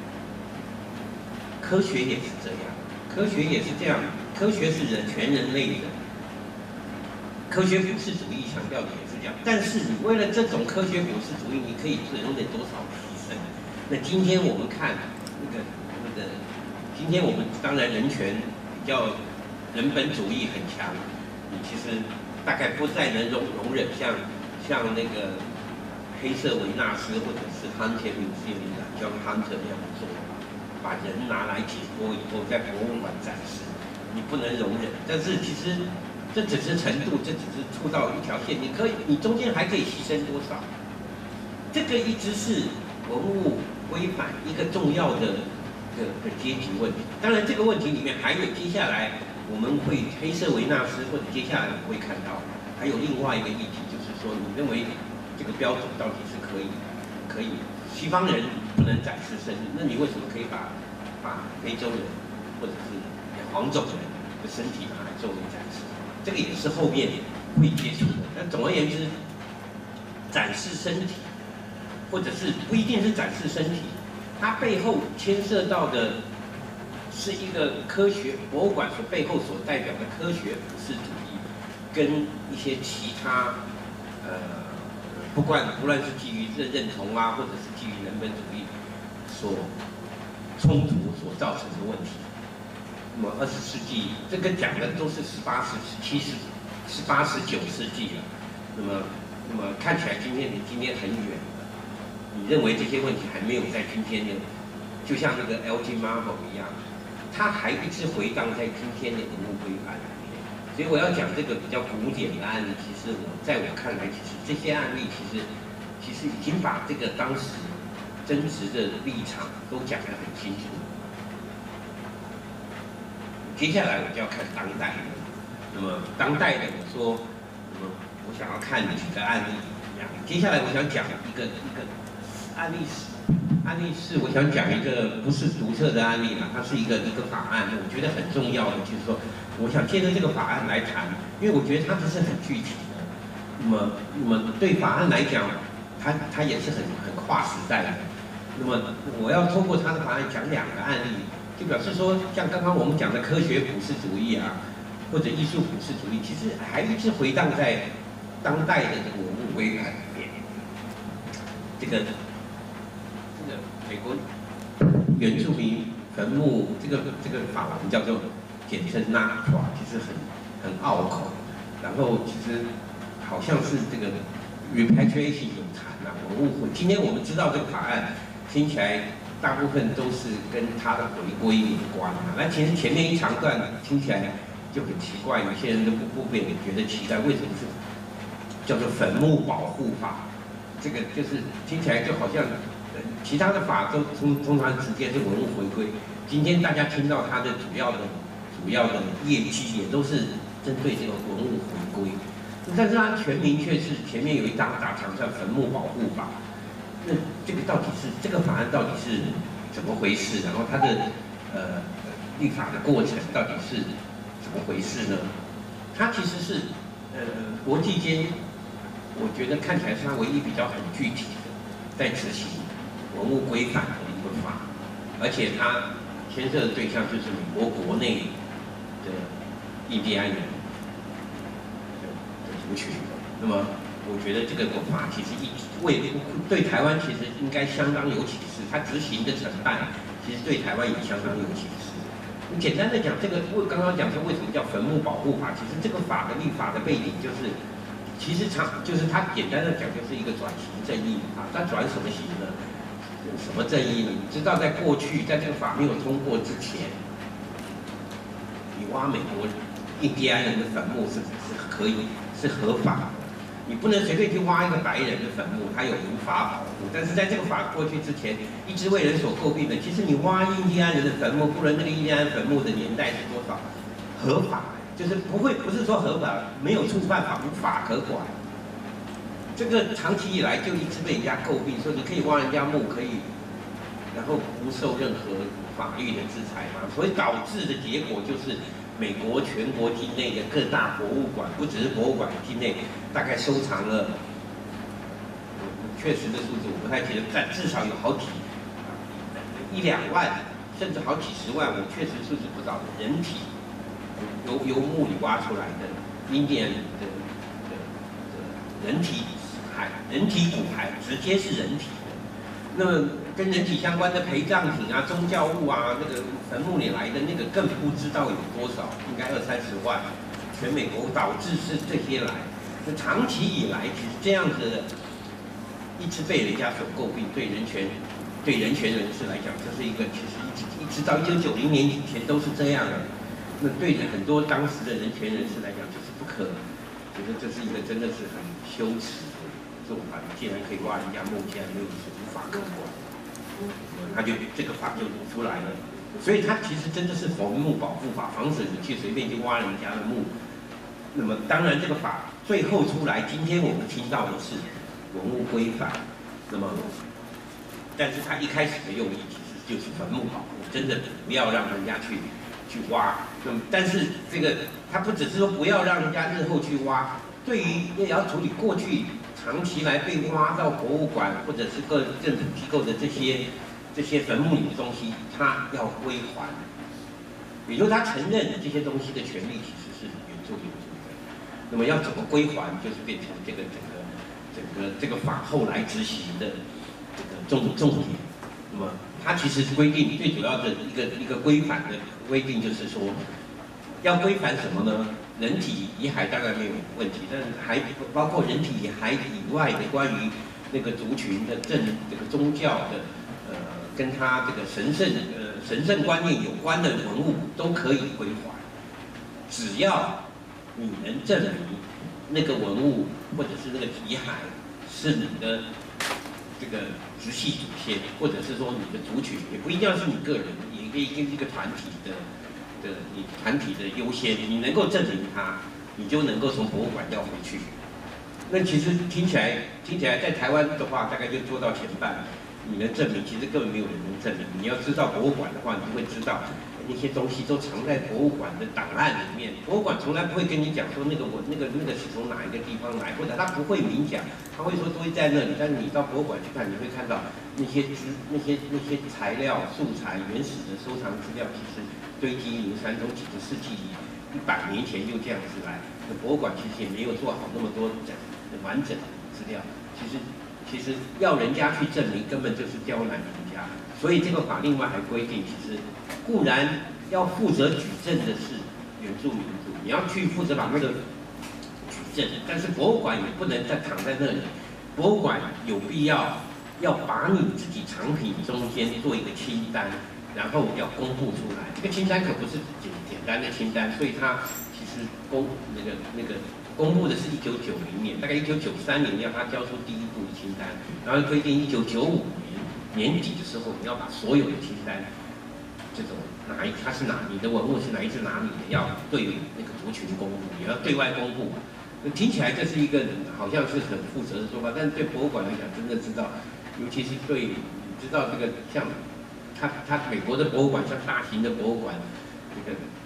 科学也是这样，科学也是这样，科学是全人类的。科学普世主义强调的也是这样，但是你为了这种科学普世主义，你可以容忍多少牺牲？那今天我们看那个，今天我们当然人权比较人本主义很强，你其实大概不再能容忍像那个黑色维纳斯或者是 Hunter Museum 的 John Hunter 那样做，把人拿来解剖以后在博物馆展示，你不能容忍。但是其实这只是程度，这只是触到一条线，你中间还可以牺牲多少？这个一直是文物规范一个重要的阶级问题。当然，这个问题里面还有接下来我们会黑色维纳斯，或者接下来我们会看到还有另外一个议题，就是说你认为这个标准到底是可以西方人不能展示身体，那你为什么可以把非洲人或者是黄种人的身体拿来作为展示？这个也是后面会接触的。那总而言之，展示身体，或者是不一定是展示身体，它背后牵涉到的是一个科学博物馆所背后所代表的科学普世主义，跟一些其他不论是基于认同啊，或者是基于人本主义所冲突所造成的问题。那么20世纪这个讲的都是18世纪、18、19世纪了。那么看起来离今天很远了。你认为这些问题还没有在今天的，就像那个 LG Marvel 一样，它还一直回荡在今天的文物规范里面。所以我要讲这个比较古典的案例，其实在我看来，其实这些案例其实已经把这个当时争执的立场都讲得很清楚。接下来我就要看当代的。那么当代的，我说，我想要看几个案例。接下来我想讲一个案例是我想讲一个不是独特的案例啦，它是一个法案，我觉得很重要的，就是说，我想借着这个法案来谈，因为我觉得它不是很具体的。那么对法案来讲，它也是很跨时代的。那么我要透过它的法案讲2个案例。就表示说，像刚刚我们讲的科学普世主义啊，或者艺术普世主义，其实还一直回荡在当代的这个文物规范里面。这个美国原住民坟墓这个法文叫做简称 NAGPRA， 其实很拗口。然后其实好像是这个 repatriation 有谈啊，文物。今天我们知道这个法案听起来。大部分都是跟它的回归有关啊。那其实前面一长段听起来就很奇怪，有些人都不免觉得奇怪，为什么是叫做坟墓保护法？这个就是听起来就好像其他的法都通常直接是文物回归。今天大家听到它的主要的业绩也都是针对这个文物回归，但是它全名却是前面有一大长叫坟墓保护法。那这个法案到底是怎么回事？然后它的立法的过程到底是怎么回事呢？ 它其实是国际间，我觉得看起来是它唯一比较很具体的在执行文物规范的一个法，而且它牵涉的对象就是美国国内的印第安人的族群。那么，我觉得这个法其实对台湾其实应该相当有启示，它执行的成败其实对台湾也相当有启示。简单的讲，这个我刚刚讲说为什么叫坟墓保护法，其实这个法的立法的背景就是，其实就是它简单的讲就是一个转型正义啊，它转什么型呢？什么正义呢？你知道在过去在这个法没有通过之前，你挖美国印第安人的坟墓是可以是合法的。你不能随便去挖一个白人的坟墓，它有民法保护。但是在这个法过去之前，一直为人所诟病的，其实你挖印第安人的坟墓，不论那个印第安坟墓的年代是多少，合法，就是不是说合法没有触犯法，无法可管。这个长期以来就一直被人家诟病，说你可以挖人家墓，可以，然后不受任何法律的制裁嘛，所以导致的结果就是。美国全国境内的各大博物馆，不只是博物馆境内，大概收藏了，确实的数字我不太记得，但至少有好几1、2万，甚至好几10万，我确实数字不知道的人体，由墓里挖出来的印第安人的人体骨骸，直接是人体的。那么跟人体相关的陪葬品啊、宗教物啊，那个坟墓里来的那个更不知道有多少，应该20-30万，全美国导致是这些来。那长期以来，其实这样子的，一直被人家所诟病，对人权人士来讲，这是一个其实一直到1990年以前都是这样的。那对很多当时的人权人士来讲，就是不可，觉得这是一个真的是很羞耻的做法。你竟然可以挖人家墓，竟然没有无法可管。他就这个法就出来了，所以他其实真的是坟墓保护法，防止你去随便去挖人家的墓。那么当然这个法最后出来，今天我们听到的是文物规范。那么，但是他一开始的用意其实就是坟墓保护，真的不要让人家去挖。那么但是这个他不只是说不要让人家日后去挖，对于也要处理过去。长期来被挖到博物馆或者是各政府机构的这些坟墓里的东西，他要归还。也就是他承认这些东西的权利其实是原住民族的。那么要怎么归还，就是变成这个法后来执行的这个重点。那么它其实规定最主要的一个规范的规定就是说，要归还什么呢？人体遗骸当然没有问题，但是还包括人体遗骸以外的关于那个族群的这个宗教的跟他这个神圣观念有关的文物都可以归还，只要你能证明那个文物或者是那个遗骸是你的这个直系祖先，或者是说你的族群，也不一定要是你个人，也可以跟这个团体的。你团体的优先，你能够证明它，你就能够从博物馆要回去。那其实听起来在台湾的话，大概就做到前半。你能证明，其实根本没有人能证明。你要知道博物馆的话，你就会知道那些东西都藏在博物馆的档案里面。博物馆从来不会跟你讲说那个是从哪一个地方来，或者他不会明讲，他会说堆在那里。但是你到博物馆去看，你会看到那些材料、素材、原始的收藏资料，其实。堆积如山，从几个世纪100年前就这样子来。那博物馆其实也没有做好那么多完整的资料。其实要人家去证明，根本就是刁难人家。所以这个法另外还规定，其实固然要负责举证的是原住民族，你要去负责把那个举证，但是博物馆也不能再躺在那里。博物馆有必要把你自己藏品中间做一个清单。然后要公布出来，这个清单可不是简单的清单，所以它其实公布的是1990年，大概1993年要他交出第一部的清单，然后规定1995年年底的时候，你要把所有的清单，这种你的文物是哪一只哪里的，要对那个族群公布，也要对外公布。听起来这是一个好像是很负责的说法，但是对博物馆来讲，真的知道，尤其是对你知道这个像。它美国的博物馆像大型的博物馆，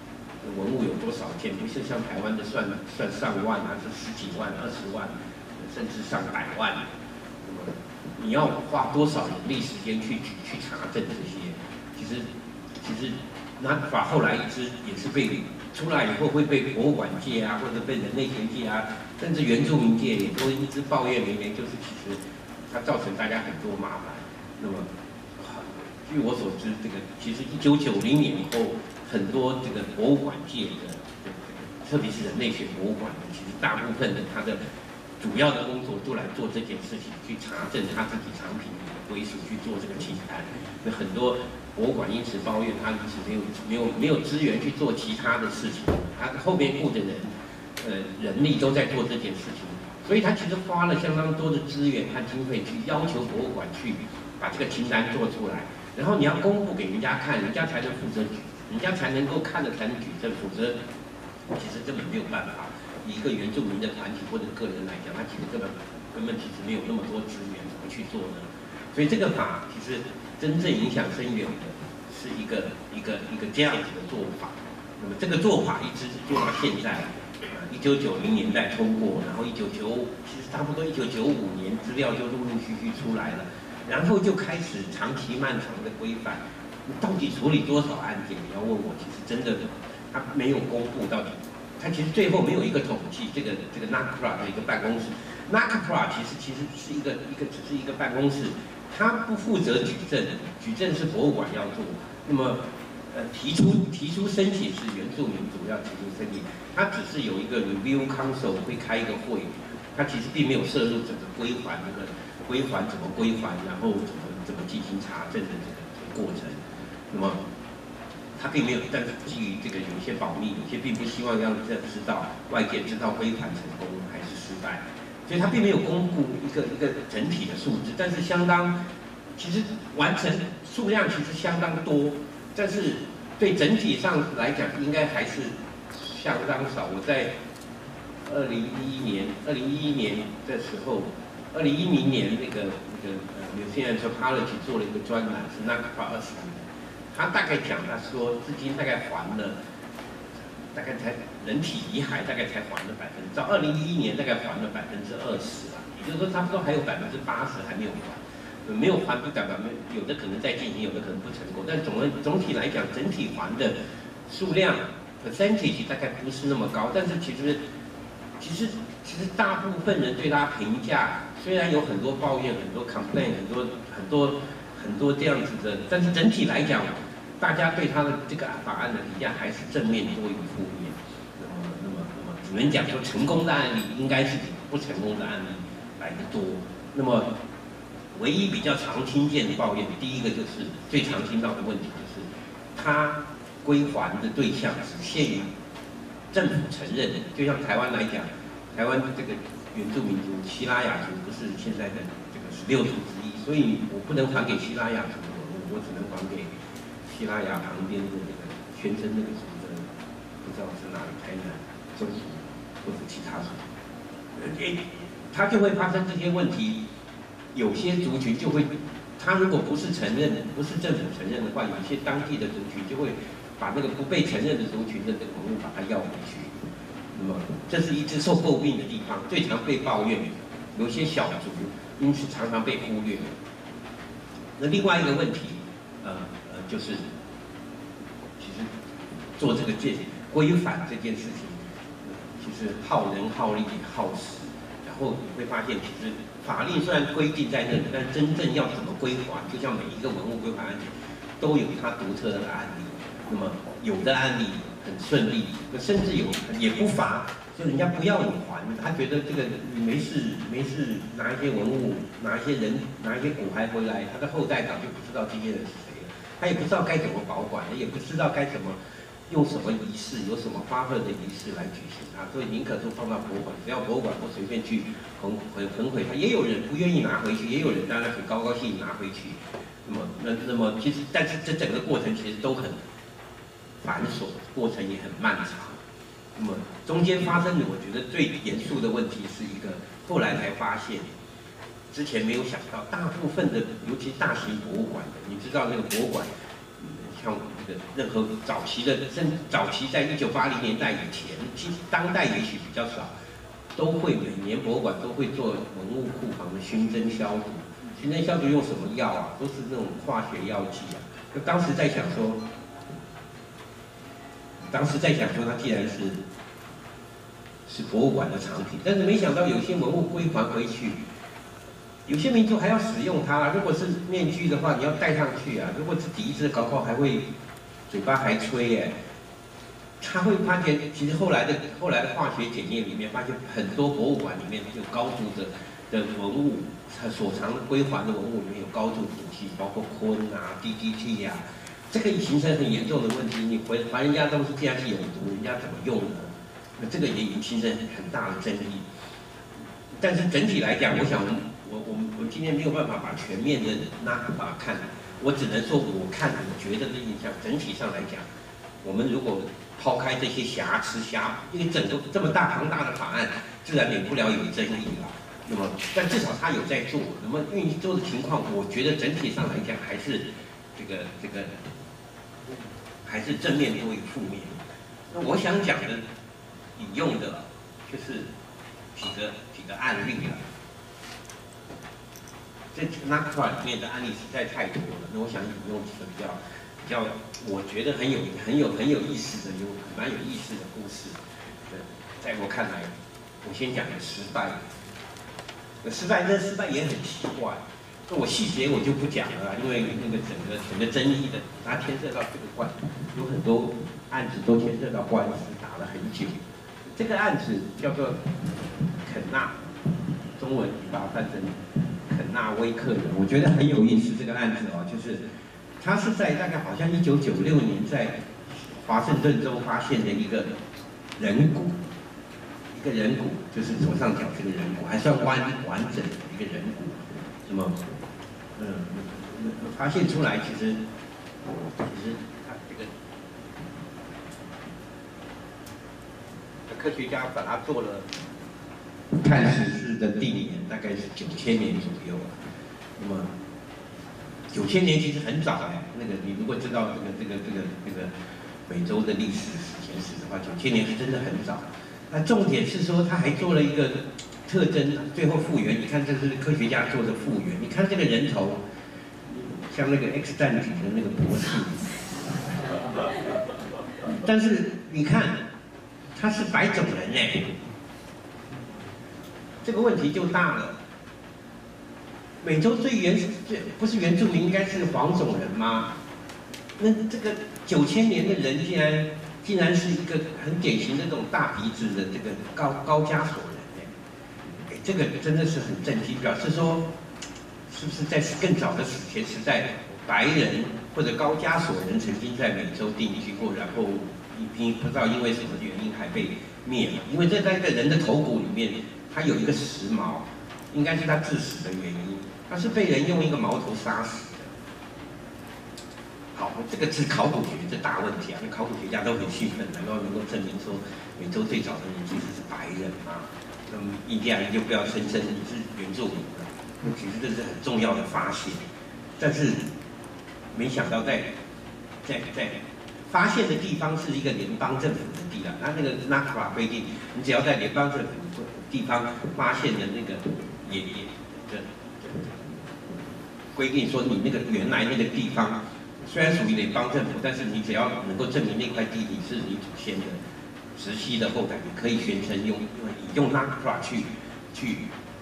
文物有多少件，不是像台湾的算上万啊，是10几万、20万，甚至上百万。那么你要花多少人力时间去查证这些？其实NAGPRA后来也是被出来以后会被博物馆界啊，或者被人类学界啊，甚至原住民界也都一直抱怨绵绵，就是其实它造成大家很多麻烦。那么据我所知，这个其实1990年以后，很多这个博物馆界的，特别是人类学博物馆的，其实大部分的它的主要的工作都来做这件事情，去查证他自己藏品的归属，去做这个清单。那很多博物馆因此抱怨，他因此没有资源去做其他的事情，他后面雇的人力都在做这件事情，所以他其实花了相当多的资源和经费去要求博物馆去把这个清单做出来，然后你要公布给人家看，人家才能负责人家才能够看了才能举证，否则其实根本没有办法。以一个原住民的团体或者个人来讲，他其实根本其实没有那么多资源，怎么去做呢？所以这个法其实真正影响深远的是一个这样子的做法。那么这个做法一直做到现在，1990年代通过，然后其实差不多1995年资料就陆陆续续出来了，然后就开始长期漫长的规范。你到底处理多少案件？你要问我，其实真的他没有公布到底。他其实最后没有一个统计，这个 NAGPRA 的一个办公室 ，NAGPRA 其实是只是一个办公室，他不负责举证，举证是博物馆要做。那么提出申请是原住民主要提出申请，他只是有一个 Review Council 会开一个会，他其实并没有涉入整个归还怎么归还，然后怎么进行查证的这个过程。那么他并没有，但是基于这个有一些保密，有些并不希望让外界知道归还成功还是失败，所以他并没有公布一个整体的数字，但是其实完成数量其实相当多，但是对整体上来讲应该还是相当少。我在2011年的时候，2010年那个Museum Anthropology 做了一个专栏，是NAGPRA 20年。他大概讲，他说至今大概还了，大概才人体遗骸大概才还了到2011年大概还了20%啊，也就是说差不多还有80%还没有还，没有还不代表有的可能在进行，有的可能不成功，但总体来讲，整体还的数量 percentage 大概不是那么高，但是其实大部分人对他评价，虽然有很多抱怨，很多 complain， 很多这样子的，但是整体来讲，大家对他的这个法案的评价还是正面多于负面。那么，只能讲说成功的案例应该是比不成功的案例来得多。那么，唯一比较常听见的抱怨，第一个就是最常听到的问题就是，他归还的对象只限于政府承认的，就像台湾来讲，台湾这个原住民族西拉雅族不是现在的这个16族之一，所以我不能还给西拉雅族的文物，我只能还给西拉雅旁边的那个宣称那个族的，不知道是哪里，台南、中族或者其他族，他就会发生这些问题。有些族群就会，他如果不是政府承认的话，有些当地的族群就会把那个不被承认的族群的这个文物把它要回去。那么这是一直受诟病的地方，最常被抱怨，有些小族因此常常被忽略。那另外一个问题，就是其实做这个规范这件事情，其实耗人、耗力、耗时，然后你会发现，其实法令虽然规定在那里，但真正要怎么归还，就像每一个文物归还案件都有它独特的案例。那么有的案例很顺利，甚至也不罚，就人家不要你还，他觉得这个你没事拿一些文物，拿一些骨骸回来，他的后代早就不知道这些人是谁了，他也不知道该怎么保管，也不知道该怎么用什么仪式，有什么发贺的仪式来举行它，所以宁可都放到博物馆，只要博物馆不随便去焚毁它。也有人不愿意拿回去，也有人当然很高兴拿回去。那么其实，但是这整个过程其实都很繁琐，过程也很漫长。那么中间发生的，我觉得最严肃的问题是一个，后来才发现，之前没有想到，大部分的，尤其大型博物馆的，你知道那个博物馆， 像这个任何早期的，甚至早期在1980年代以前，其实当代也许比较少，都会每年博物馆都会做文物库房的熏蒸消毒。熏蒸消毒用什么药啊？都是那种化学药剂啊。就当时在想说，它既然是博物馆的藏品，但是没想到有些文物归还回去。有些民族还要使用它，如果是面具的话，你要戴上去啊；如果是笛子，搞不好还会嘴巴还吹耶。他会发现，其实后来的化学检验里面，发现很多博物馆里面有高度的文物，它所藏归还的文物里面有高度毒气，包括醌啊、DDT 啊，这个形成很严重的问题。你还人家东西既然是有毒，人家怎么用呢？那这个也已经形成很大的争议。但是整体来讲，我想我今天没有办法把全面的把它看，我只能说我觉得的印象，整体上来讲，我们如果抛开这些瑕疵因为整个这么庞大的法案，自然免不了有争议了。那么，但至少他有在做，那么运作的情况，我觉得整体上来讲还是这个还是正面多于负面。那我想讲的引用的，就是几个案例了。这 NACRA 里面的案例实在太多了，那我想引用几个比较，我觉得很有意思的，蛮有意思的故事。在我看来，我先讲个失败。那失败也很奇怪。那我细节我就不讲了，因为那个整个争议的，它牵涉到这个有很多案子都牵涉到官司，打了很久。这个案子叫做肯纳，中文把它翻成肯纳威克人，我觉得很有意思。这个案子哦，就是他是在大概好像1996年在华盛顿州发现的一个人骨，就是左上角这个人骨还算完整的一个人骨。那么，发现出来其实他这个科学家把它做了碳十四的定年，大概是9000年左右。那么9000年其实很早哎，那个你如果知道这个美洲的历史前史的话，9000年是真的很早。那重点是说，他还做了一个特征，最后复原。你看，这是科学家做的复原。你看这个人头，像那个 X 战警的那个博士，但是你看，他是白种人哎，这个问题就大了。美洲最不是原住民，应该是黄种人吗？那这个9000年的人竟然是一个很典型的这种大鼻子的这个高加索人哎，这个真的是很震惊，表示说，是不是在更早的史前时代，白人或者高加索人曾经在美洲定居过，然后不知道因为什么原因还被灭了？因为在那个人的头骨里面，它有一个石矛，应该是他致死的原因，他是被人用一个矛头杀死。好，这个是考古学这大问题啊！那考古学家都很兴奋，能够证明说美洲最早的人其实是白人啊，那么印第安人就不要声称你是原住民了。那其实这是很重要的发现，但是没想到在发现的地方是一个联邦政府的地啊，那个 NACRA 规定，你只要在联邦政府地方发现的那个规定说你那个原来那个地方。虽然属于联邦政府，但是你只要能够证明那块地理是你祖先的直系的后代，你可以宣称用 NACRA 去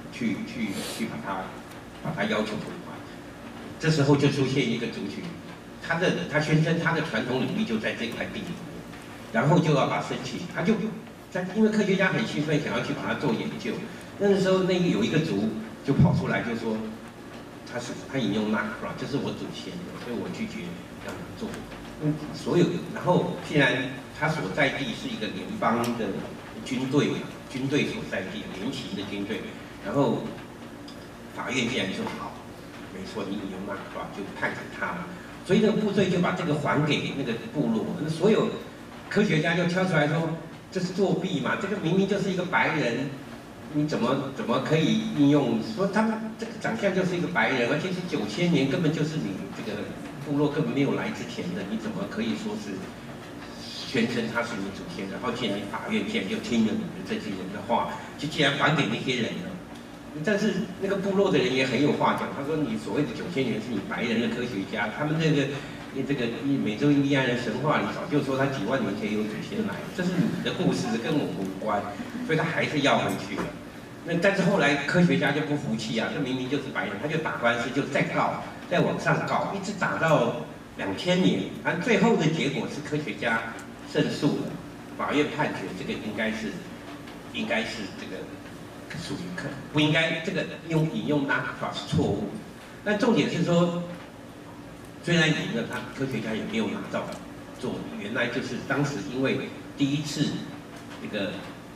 把它要求归还。这时候就出现一个族群，他宣称他的传统领域就在这块地里面，然后就要把申请，因为科学家很兴奋，想要去把它做研究。那个时候有一个族就跑出来就说。他引用 NACRA， 这是我祖先的，所以我拒绝让他做。然后既然他所在地是一个联邦的军队所在地，联勤的军队，然后法院既然说好，没错，你引用 NACRA 就判给他了，所以那个部队就把这个还给那个部落。那所有科学家就挑出来说，这是作弊嘛，这个明明就是一个白人。你怎么可以应用说他们这个长相就是一个白人，而且是9000年，根本就是你这个部落根本没有来之前的，你怎么可以说是宣称他是你祖先？然后既然法院竟然就听了你们这些人的话，就竟然还给那些人了。但是那个部落的人也很有话讲，他说你所谓的9000年是你白人的科学家，他们这个美洲印第安人神话里早就说他几万年前有祖先来，这是你的故事，跟我们无关，所以他还是要回去了。但是后来科学家就不服气啊，这明明就是白人，他就打官司，就再告，再往上告，一直打到2000年，但最后的结果是科学家胜诉了，法院判决这个应该是这个属于不应该这个引用那法是错误，但重点是说，虽然赢了，他科学家也没有拿到做，原来就是当时因为第一次那个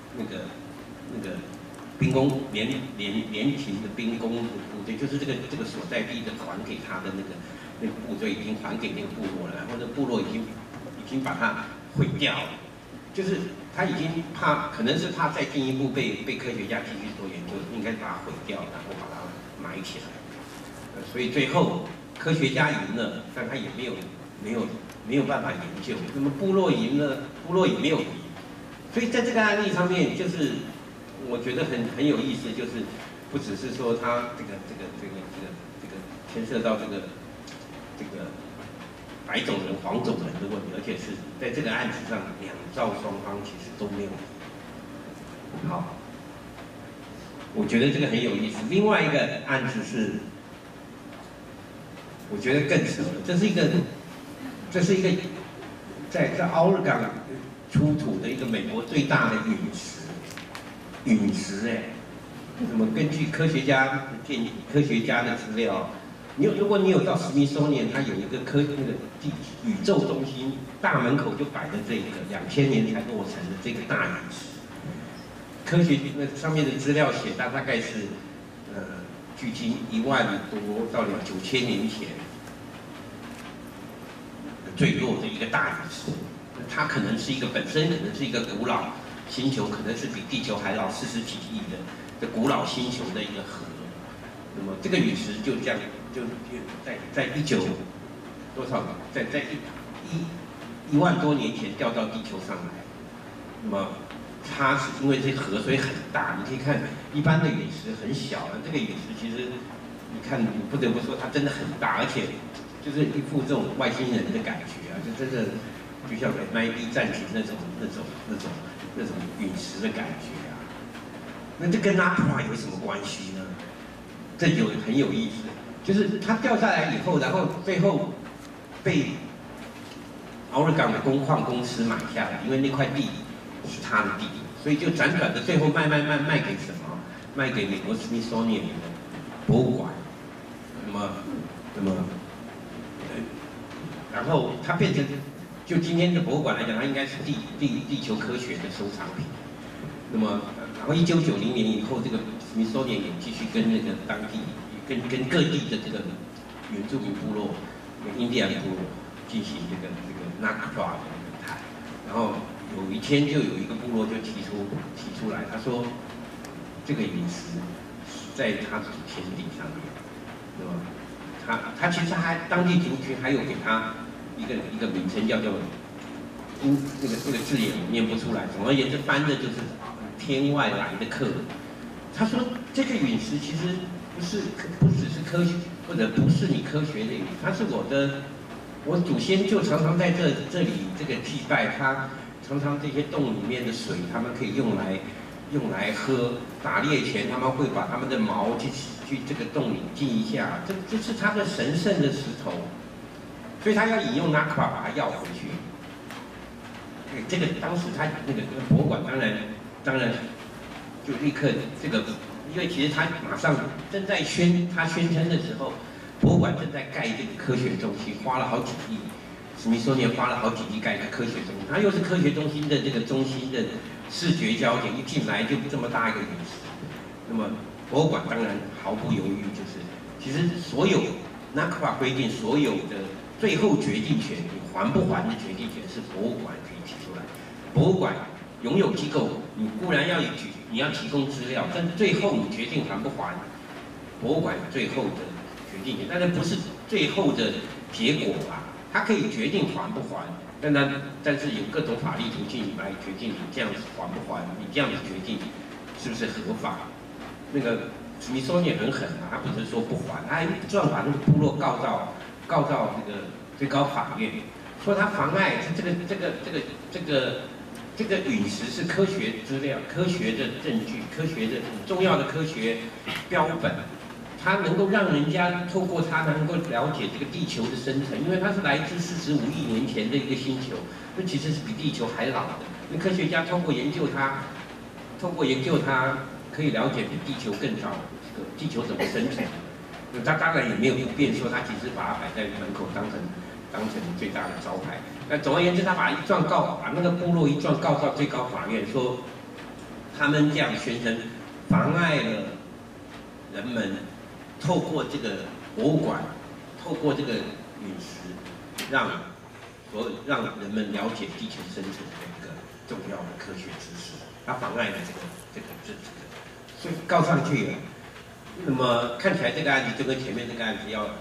兵工连勤的兵工部队，就是这个所在地的还给他的那个部队已经还给那个部落了，然后那部落已经把它毁掉了，就是他已经怕，可能是怕再进一步被科学家继续做研究，应该把它毁掉，然后把它埋起来。所以最后科学家赢了，但他也没有办法研究。那么部落赢了，部落也没有赢。所以在这个案例上面，就是我觉得很有意思，就是不只是说他这个牵涉到这个白种人、黄种人的问题，而且是在这个案子上，两造双方其实都没有赢。好，我觉得这个很有意思。另外一个案子是，我觉得更扯了，这是一个在奥勒冈出土的一个美国最大的陨石哎，那么根据科学家的资料，如果你有到史密松年，它有一个宇宙中心大门口就摆着这个2000年才落成的这个大陨石。科学那上面的资料写，大概是距今1万多到9000年前坠落的一个大陨石。它可能是本身可能是一个古老星球，可能是比地球还老40几亿的古老星球的一个核。那么这个陨石就这样就在1万多年前掉到地球上来。那么它是因为这个河水很大，你可以看一般的陨石很小，这个陨石其实你看你不得不说它真的很大，而且就是一副这种外星人的感觉啊，就真的就像MIB战群那种陨石的感觉啊。那这跟拉普拉有什么关系呢？这很有意思，就是它掉下来以后，然后最后被奥勒冈的工矿公司买下来，因为那块地是他的地，所以就辗转的最后卖给什么？卖给美国史密松年博物馆。那么，然后它变成，就今天的博物馆来讲，它应该是地球科学的收藏品。那么，然后1990年以后，这个史密松年也继续跟那个当地、跟各地的这个原住民部落、印第安部落进行这个 NAGPRA 的谈。然后有一天就有一个部落就提出来，他说这个陨石在他祖先地上面，对吧？他其实当地族群还有给他一个名称叫做那个字眼我念不出来，总而言之翻的就是天外来的客。他说这个陨石其实不只是科学，或者不是你科学的陨石，它是我祖先就常常在这里这个祭拜，他常常这些洞里面的水，他们可以用来喝。打猎前他们会把他们的毛去这个洞里浸一下，这是他的神圣的石头，所以他要引用 NAGPRA 把它要回去。这个当时他那个博物馆当然就立刻这个，因为其实他马上正在宣称的时候，博物馆正在盖这个科学中心，花了好几亿，史密松年花了好几亿盖一个科学中心，它又是科学中心的这个中心的视觉焦点，一进来就这么大一个陨石。那么博物馆当然毫不犹豫，就是其实所有 NAGPRA 规定所有的最后决定权，你还不还的决定权是博物馆可以提出来。博物馆拥有机构，你固然你要提供资料，但最后你决定还不还，博物馆最后的决定权，但是不是最后的结果啊，它可以决定还不还，但是有各种法律途径来决定你这样子还不还，你这样子决定是不是合法。那个史密松也很狠啊，他不是说不还，他还这样把那个部落告到这个最高法院，说他妨碍这个陨石是科学资料、科学的证据、科学的重要的科学标本，它能够让人家透过它能够了解这个地球的生成，因为它是来自45亿年前的一个星球，那其实是比地球还老的。那科学家通过研究它，可以了解比地球更早这个地球怎么生成。那他当然也没有不便说，他其实把它摆在门口当成最大的招牌。那总而言之，他把那个部落一状告到最高法院，说他们这样宣称妨碍了人们透过这个博物馆，透过这个陨石，让人们了解地球生成的一个重要的科学知识。他妨碍了这个，所以告上去了。那么看起来这个案子就跟前面这个案子要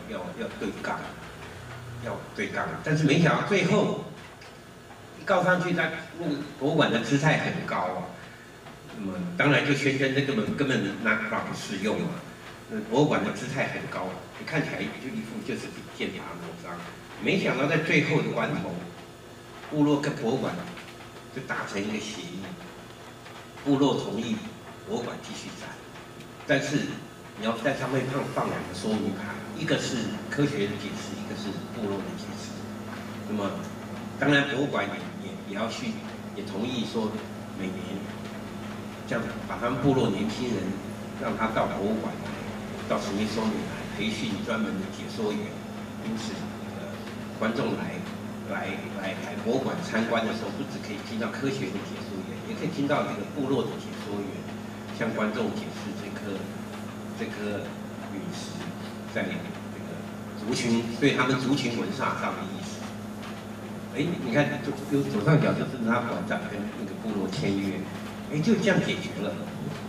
对杠，但是没想到最后一告上去，他那个博物馆的姿态很高啊，那么当然就宣称这根本拿法不适用啊。那博物馆的姿态很高，你看起来就一副就是剑拔弩张。没想到在最后的关头，部落跟博物馆就达成一个协议，部落同意博物馆继续展，但是你要在上面放2个说明牌，一个是科学的解释，一个是部落的解释。那么，当然博物馆也同意说，每年这样把他们部落年轻人让他到博物馆来，到史密松尼来培训专门的解说员，因此观众来博物馆参观的时候，不只可以听到科学的解说员，也可以听到这个部落的解说员向观众解释这颗陨石在这个族群对他们族群文化上的意思。你看左上角就是他馆长跟那个部落签约，就这样解决了。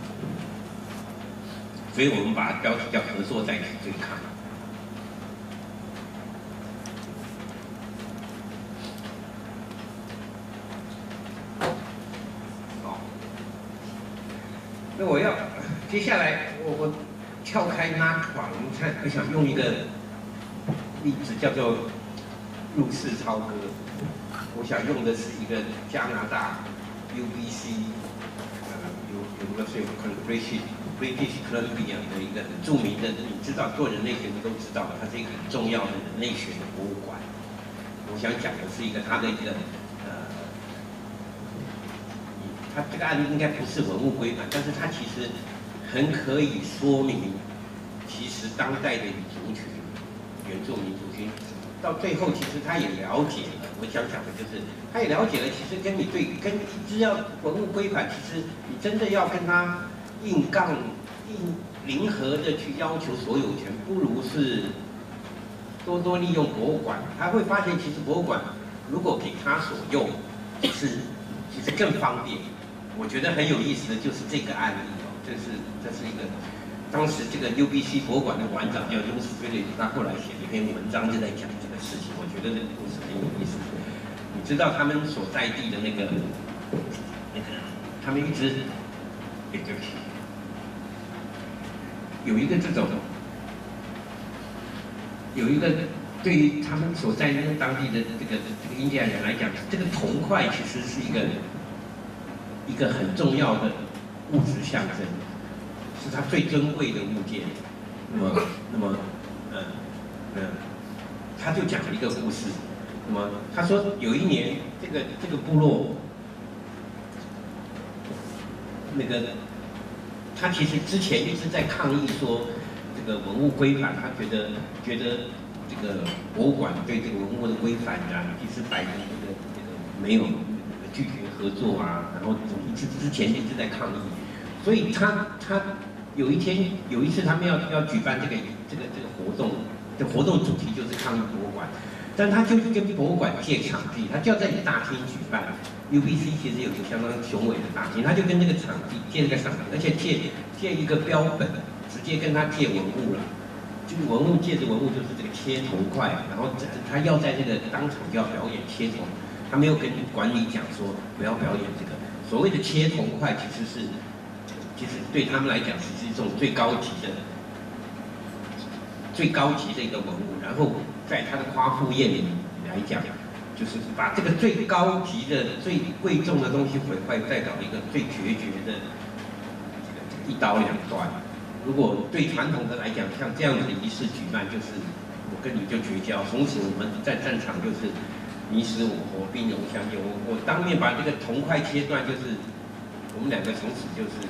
所以我们把标题叫合作在一起对抗。好，那接下来我跳开NACFA，我想用一个例子叫做入室操歌。我想用的是一个加拿大 UBC British Columbia 的一个很著名的，你知道做人类学你都知道，它是一个很重要的人类学的博物馆。我想讲的是它的一个它这个案例应该不是文物规范，但是它其实很可以说明，其实当代的族群、原住民族群，到最后其实他也了解了。我想讲的就是，他也了解了，其实跟只要文物规范，其实你真的要跟他硬零和的去要求所有权，不如是多利用博物馆。他会发现，其实博物馆如果给他所用，其实更方便。我觉得很有意思的就是这个案例哦，这是一个。当时这个 UBC 博物馆的馆长叫尤斯菲利，他后来写了一篇文章，就在讲这个事情。我觉得这个故事很有意思。你知道他们所在地的那个，他们一直，对不起，有一个对于他们所在那当地的这个印第安人来讲，这个铜块其实是一个很重要的物质象征。是他最珍贵的物件，那么，他就讲了一个故事。那么他说有一年，这个部落，他其实之前一直在抗议说，这个文物规范，他觉得这个博物馆对这个文物的规范啊，其实摆明这个没有拒绝合作啊，然后之前一直在抗议，所以他。有一次他们要举办这个活动，这活动主题就是抗议博物馆，但他就跟博物馆借场地，他就要在你大厅举办。UBC 其实有个相当雄伟的大厅，他就跟这个场地借这个场地，而且借一个标本，直接跟他借文物了， 就是文物界的文物就是这个切铜块，然后他要在这个当场就要表演切铜，他没有跟管理讲说不要表演这个。所谓的切铜块其实对他们来讲是一种最高级的一个文物，然后在他的夸父宴里来讲，就是把这个最高级的、最贵重的东西毁坏，代表一个最决绝的一刀两断。如果对传统的来讲，像这样子的仪式举办，就是我跟你就绝交，从此我们在战场就是你死我活，兵戎相见。我当面把这个铜块切断，就是我们两个从此就是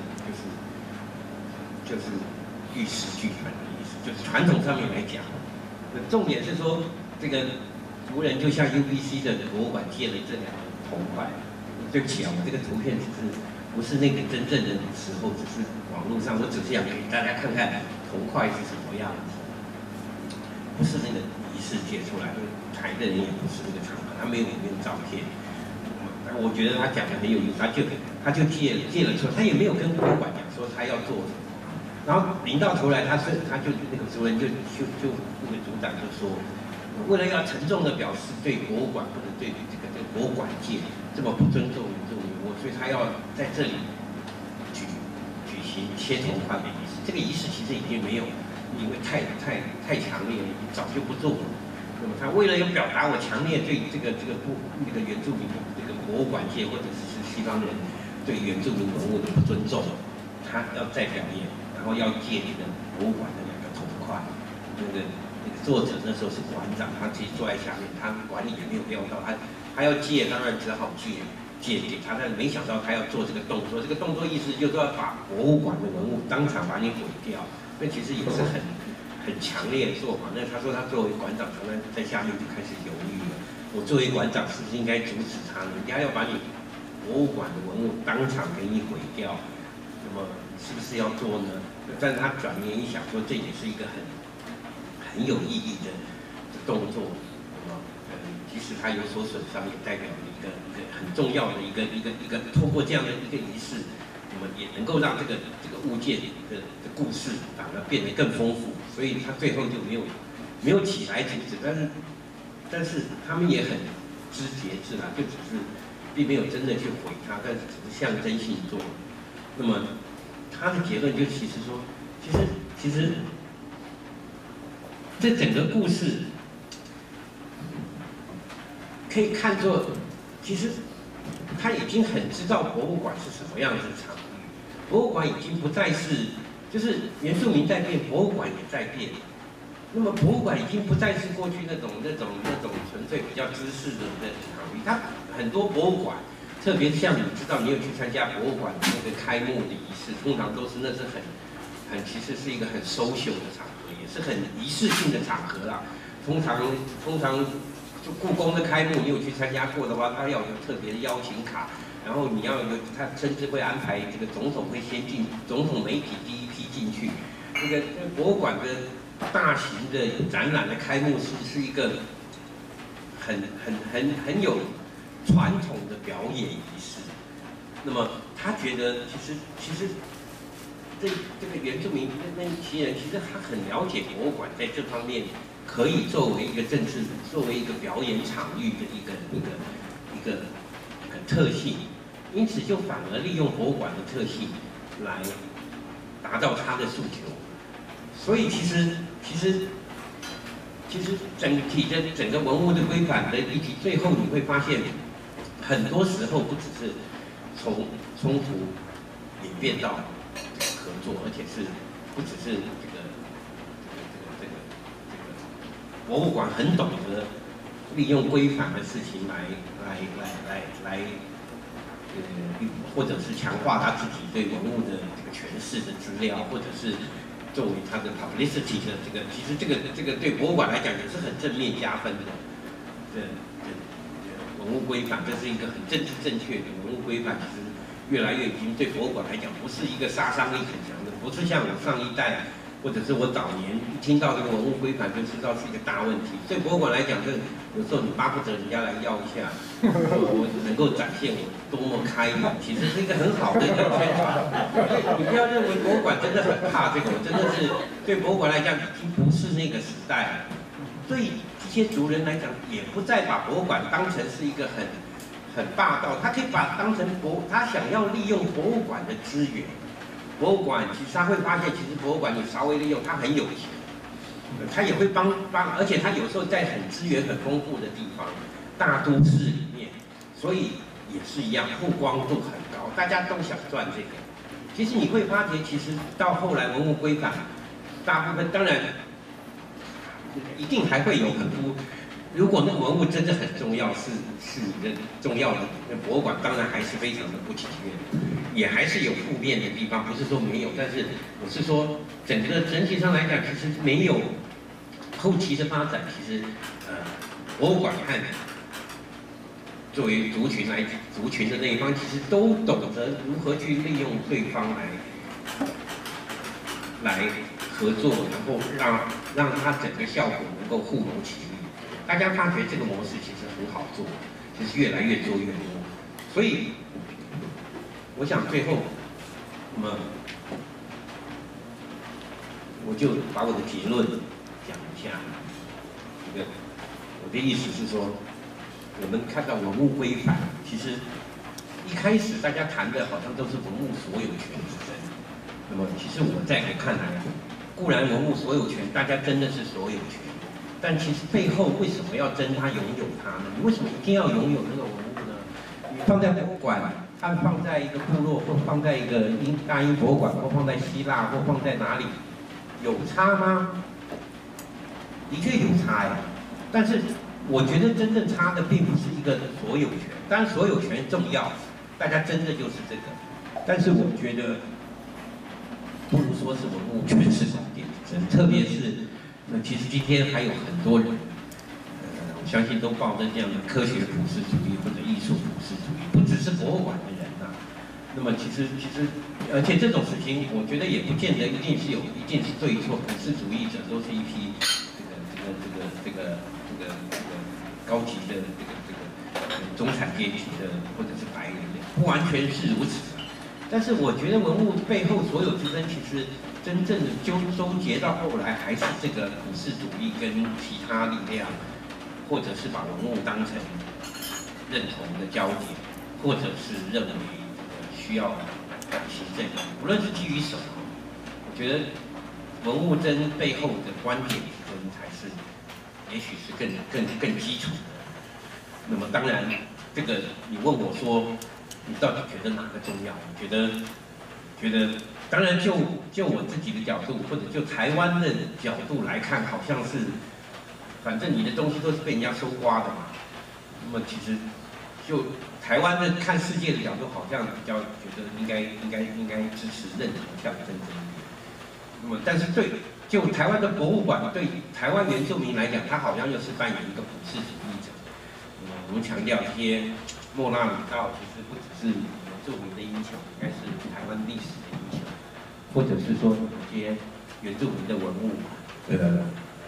玉石俱焚的意思。就是传统上面来讲，重点是说这个族人就向 UBC 的博物馆借了这两个铜块。对不起啊，我这个图片不是那个真正的时候，只是网络上，我只是想给大家看看铜块是什么样子，不是那个仪式借出来的，台的人也不是那个场合，他没有里面照片。我觉得他讲的很有意思，他就借了出来，他也没有跟博物馆讲说他要做什么。然后临到头来，他就那个族人就那个组长就说，为了要沉重的表示对博物馆或者对这个博物馆界这么不尊重原住民，所以他要在这里举行切铜块的仪式。这个仪式其实已经没有，因为太强烈了，早就不做了。那么他为了要表达我强烈对这个原住民这个博物馆界或者是西方人对原住民文物的不尊重，他要再表演。然后要借那个博物馆的两个铜块，那个作者那时候是馆长，他其实坐在下面，他管理也没有料到，他要借，当然只好借给他，但没想到他要做这个动作，这个动作意思就是要把博物馆的文物当场把你毁掉，那其实也是很强烈的做法。那他说他作为馆长，常常在下面就开始犹豫了，我作为馆长是不是应该阻止他？人家要把你博物馆的文物当场给你毁掉，那么是不是要做呢？但是他转念一想，说这也是一个很有意义的动作，那么即使它有所损伤，也代表了一个很重要的一个通过这样的一个仪式，那么也能够让这个物件的故事反而变得更丰富。所以他最后就没有起来阻止，但是他们也很知节制啦，就只是并没有真的去毁它，但是只是象征性做。那么他的结论就其实说，其实这整个故事可以看作，其实他已经很知道博物馆是什么样子的场域，博物馆已经不再是，就是原住民在变，博物馆也在变。那么博物馆已经不再是过去那种纯粹比较知识的场域，它很多博物馆。特别像你知道，你有去参加博物馆的那个开幕的仪式，通常都是那是其实是一个很social的场合，也是很仪式性的场合啦。通常就故宫的开幕，你有去参加过的话，他要有特别的邀请卡，然后你要有，他甚至会安排这个总统会先进，总统媒体第一批进去。这个博物馆的大型的展览的开幕是一个很有传统的表演仪式。那么他觉得其实这个原住民那一群人，其实他很了解博物馆在这方面可以作为一个政治，作为一个表演场域的一个特性，因此就反而利用博物馆的特性来达到他的诉求。所以其实整个文物的规范的议题，最后你会发现，很多时候不只是从冲突演变到合作，而且是不只是这个博物馆很懂得利用规范的事情来或者是强化他自己对文物的这个诠释的资料，或者是作为他的 publicity 的这个，其实这个对博物馆来讲也是很正面加分的。文物规范，这是一个很政治正确的文物规范，其实越来越已经对博物馆来讲不是一个杀伤力很强的，不是像我上一代或者是我早年一听到这个文物规范就知道是一个大问题。对博物馆来讲，这有时候你巴不得人家来要一下，我能够展现我多么开朗，其实是一个很好的一个宣传。你不要认为博物馆真的很怕这个，我真的是对博物馆来讲已经不是那个时代了。对这些族人来讲，也不再把博物馆当成是一个很霸道，他可以把当成他想要利用博物馆的资源。博物馆其实他会发现，其实博物馆你稍微利用，他很有钱，他也会帮，而且他有时候在资源很丰富的地方，大都市里面，所以也是一样，曝光度很高，大家都想赚这个。其实你会发觉，其实到后来文物规范，大部分当然一定还会有很多。如果那个文物真的很重要，是重要的，那博物馆当然还是非常的不情愿，也还是有负面的地方，不是说没有，但是我是说整体上来讲，其实没有后期的发展，其实博物馆和作为族群的那一方，其实都懂得如何去利用对方来合作，然后让它整个效果能够互谋其利。大家发觉这个模式其实很好做，其实越来越做越多，所以我想最后，那么我就把我的结论讲一下。这个我的意思是说，我们看到文物规范，其实一开始大家谈的好像都是文物所有权之争。那么其实我在我看来，固然文物所有权，大家真的是所有权。但其实背后为什么要争他拥有它呢？你为什么一定要拥有那个文物呢？你放在博物馆，它放在一个部落，或放在一个大英博物馆，或放在希腊，或放在哪里，有差吗？的确有差呀。但是我觉得真正差的并不是一个所有权，当然所有权重要，大家争的就是这个。但是我觉得，不如说是文物权是重点之争，特别是。其实今天还有很多人，我相信都抱着这样的科学普世主义或者艺术普世主义，不只是博物馆的人呐。那么其实，而且这种事情，我觉得也不见得一定是对错。普世主义者都是一批这个高级的中产阶级的或者是白人的，不完全是如此。但是我觉得文物背后所有之争，其实真正的纠结到后来，还是这个普世主义跟其他力量，或者是把文物当成认同的焦点，或者是认为需要其正义，无论是基于什么，我觉得文物争背后的观点之争才是，也许是更基础的。那么当然，这个你问我说，你到底觉得哪个重要？我觉得，当然就我自己的角度，或者就台湾的角度来看，好像是，反正你的东西都是被人家收刮的嘛。那么其实，就台湾的看世界的角度，好像比较觉得应该支持认同象征这一点。那么，但是就台湾的博物馆对台湾原住民来讲，它好像又是扮演一个普世主义者。我们强调这些莫纳鲁道其实不只是原住民的英雄，应该是台湾历史的英雄，或者是说有些原住民的文物，这个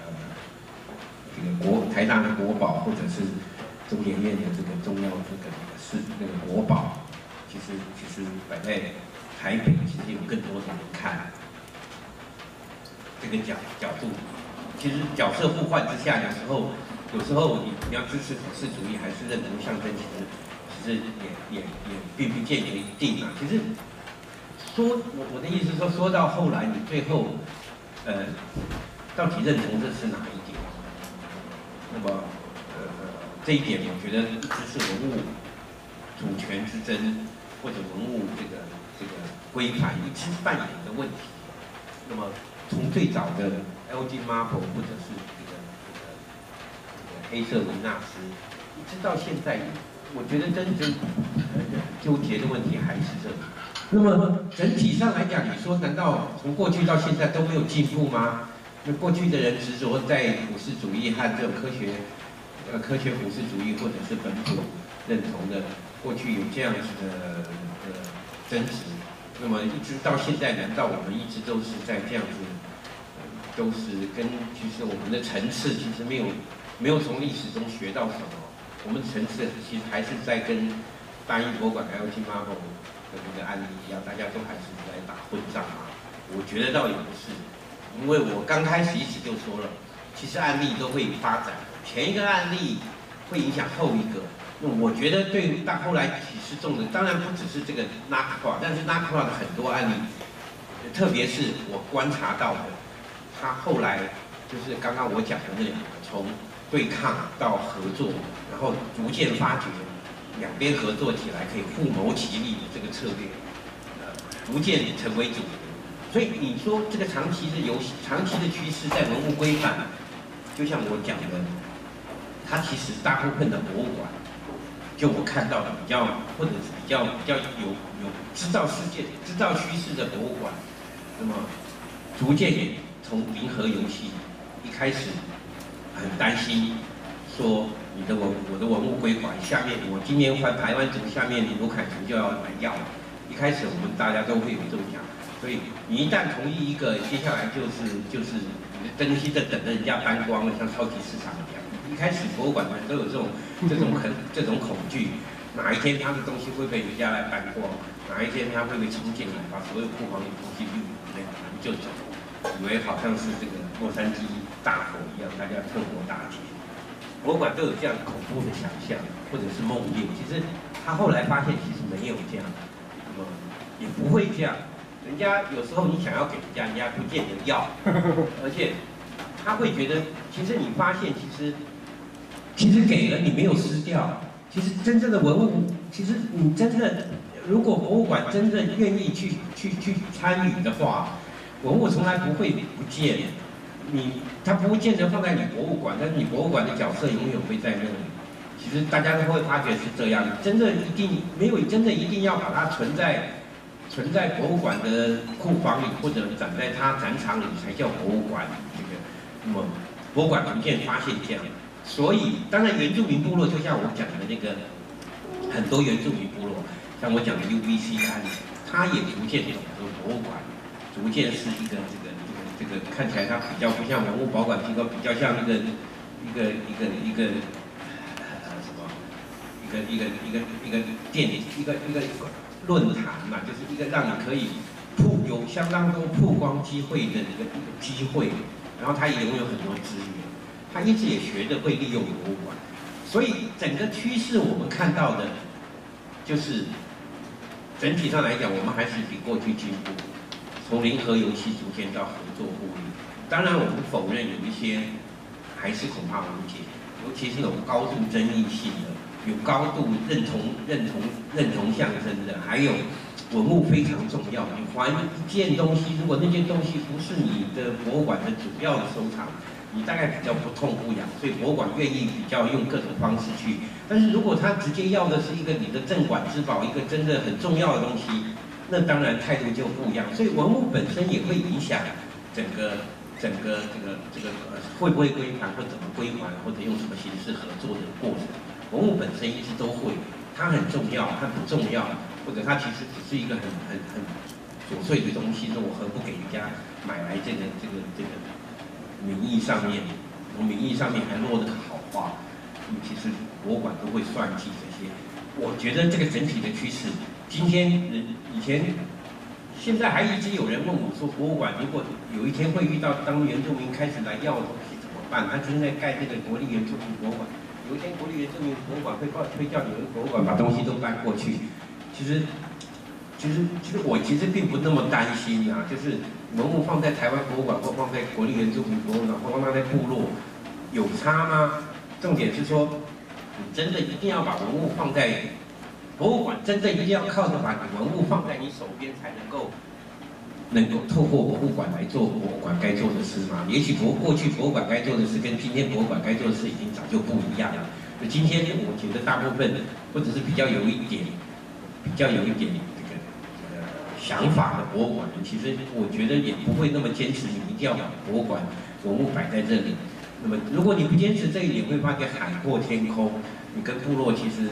台大的国宝，或者是中研院的这个重要那个国宝，其实摆在台北，其实有更多的人看。这个角度，其实角色互换之下，有时候你要支持普世主义，还是认同象征，其实也并不见得一定啊。其实我的意思说到后来，你最后到底认同的是哪一点？那么这一点，我觉得一直是文物主权之争或者文物这个规范一直扮演的问题。那么从最早的 LG Marble 或者是这个黑色维纳斯，一直到现在，我觉得真正纠结的问题还是这里。那么整体上来讲，你说难道从过去到现在都没有进步吗？那过去的人执着在普世主义和这种科学普世主义或者是本土认同的，过去有这样子的争执。那么一直到现在，难道我们一直都是在这样子都是跟其实我们的层次其实没有从历史中学到什么，我们层次其实还是在跟大英博物馆 LT Marble 的那个案例一样，大家都还是在打混战嘛。我觉得倒也不是，因为我刚开始一直就说了，其实案例都会发展，前一个案例会影响后一个。那我觉得对到后来启示重的，当然不只是这个 NACPA， 但是 NACPA 的很多案例，特别是我观察到的，他后来就是刚刚我讲的那两个，从对抗到合作，然后逐渐发掘两边合作起来可以互谋其利的这个策略，逐渐成为主流。所以你说这个长期的趋势在文物规范，就像我讲的，它其实大部分的博物馆。就我看到的比较，或者是比较有知道趋势的博物馆，那么逐渐也从零和游戏一开始很担心，说我的文物归还下面，我今年还台湾族下面卢凯族就要来要，一开始我们大家都会有这种讲，所以你一旦同意一个，接下来就是你的东西在等着人家搬光了，像超级市场一样。一开始博物馆的人都有这种恐惧，哪一天他的东西会被人家来搬光，哪一天他会被冲进来，把所有库房里的东西那个就走，以为好像是这个洛杉矶大火一样，大家趁火打劫。博物馆都有这样恐怖的想象，或者是梦魇。其实他后来发现其实没有这样，那么也不会这样。人家有时候你想要给人家，人家不见得要，而且他会觉得，其实你发现其实给了你没有失掉，其实真正的文物，其实你真的如果博物馆真正愿意去参与的话，文物从来不会不见，它不会见得放在你博物馆，但是你博物馆的角色永远会在那里。其实大家都会发觉是这样，真正一定要把它存在博物馆的库房里，或者展在它展场里才叫博物馆。那么博物馆逐渐发现这样。所以，当然原住民部落就像我讲的那个，很多原住民部落，像我讲的 UBC 案，它也逐渐懂得博物馆，逐渐是一个这个看起来它比较不像文物保管机构，比较像一个论坛嘛，就是一个让你可以有相当多曝光机会的一个机会，然后它也拥有很多资源。他一直也学着会利用博物馆，所以整个趋势我们看到的，就是整体上来讲，我们还是比过去进步，从零和游戏逐渐到合作互利。当然，我们否认有一些还是恐怕无解，尤其是有高度争议性的、有高度认同象征的，还有文物非常重要。你还一件东西，如果那件东西不是你的博物馆的主要的收藏，你大概比较不痛不痒，所以博物馆愿意比较用各种方式去。但是如果他直接要的是一个你的镇馆之宝，一个真的很重要的东西，那当然态度就不一样。所以文物本身也会影响整个会不会归还，或怎么归还，或者用什么形式合作的过程。文物本身一直都会，它很重要，它不重要，或者它其实只是一个很琐碎的东西，那我何不给人家买来这个名义上面，从名义上面还落得个好话，其实博物馆都会算计这些。我觉得这个整体的趋势，今天现在还一直有人问我说，博物馆如果有一天会遇到当原住民开始来要的东西怎么办？他正在盖那个国立原住民博物馆，有一天国立原住民博物馆会叫你们博物馆把东西都搬过去。其实我并不那么担心啊，就是文物放在台湾博物馆或放在国立原住民博物馆或放在部落，有差吗？重点是说，你真的一定要把文物放在博物馆，真的一定要靠着把文物放在你手边才能够透过博物馆来做博物馆该做的事吗？也许过去博物馆该做的事跟今天博物馆该做的事已经早就不一样了。今天我觉得大部分或者是比较有一点想法的博物馆，其实我觉得也不会那么坚持，你一定要把博物馆文物摆在这里。那么，如果你不坚持这一点，会发觉海阔天空，你跟部落其实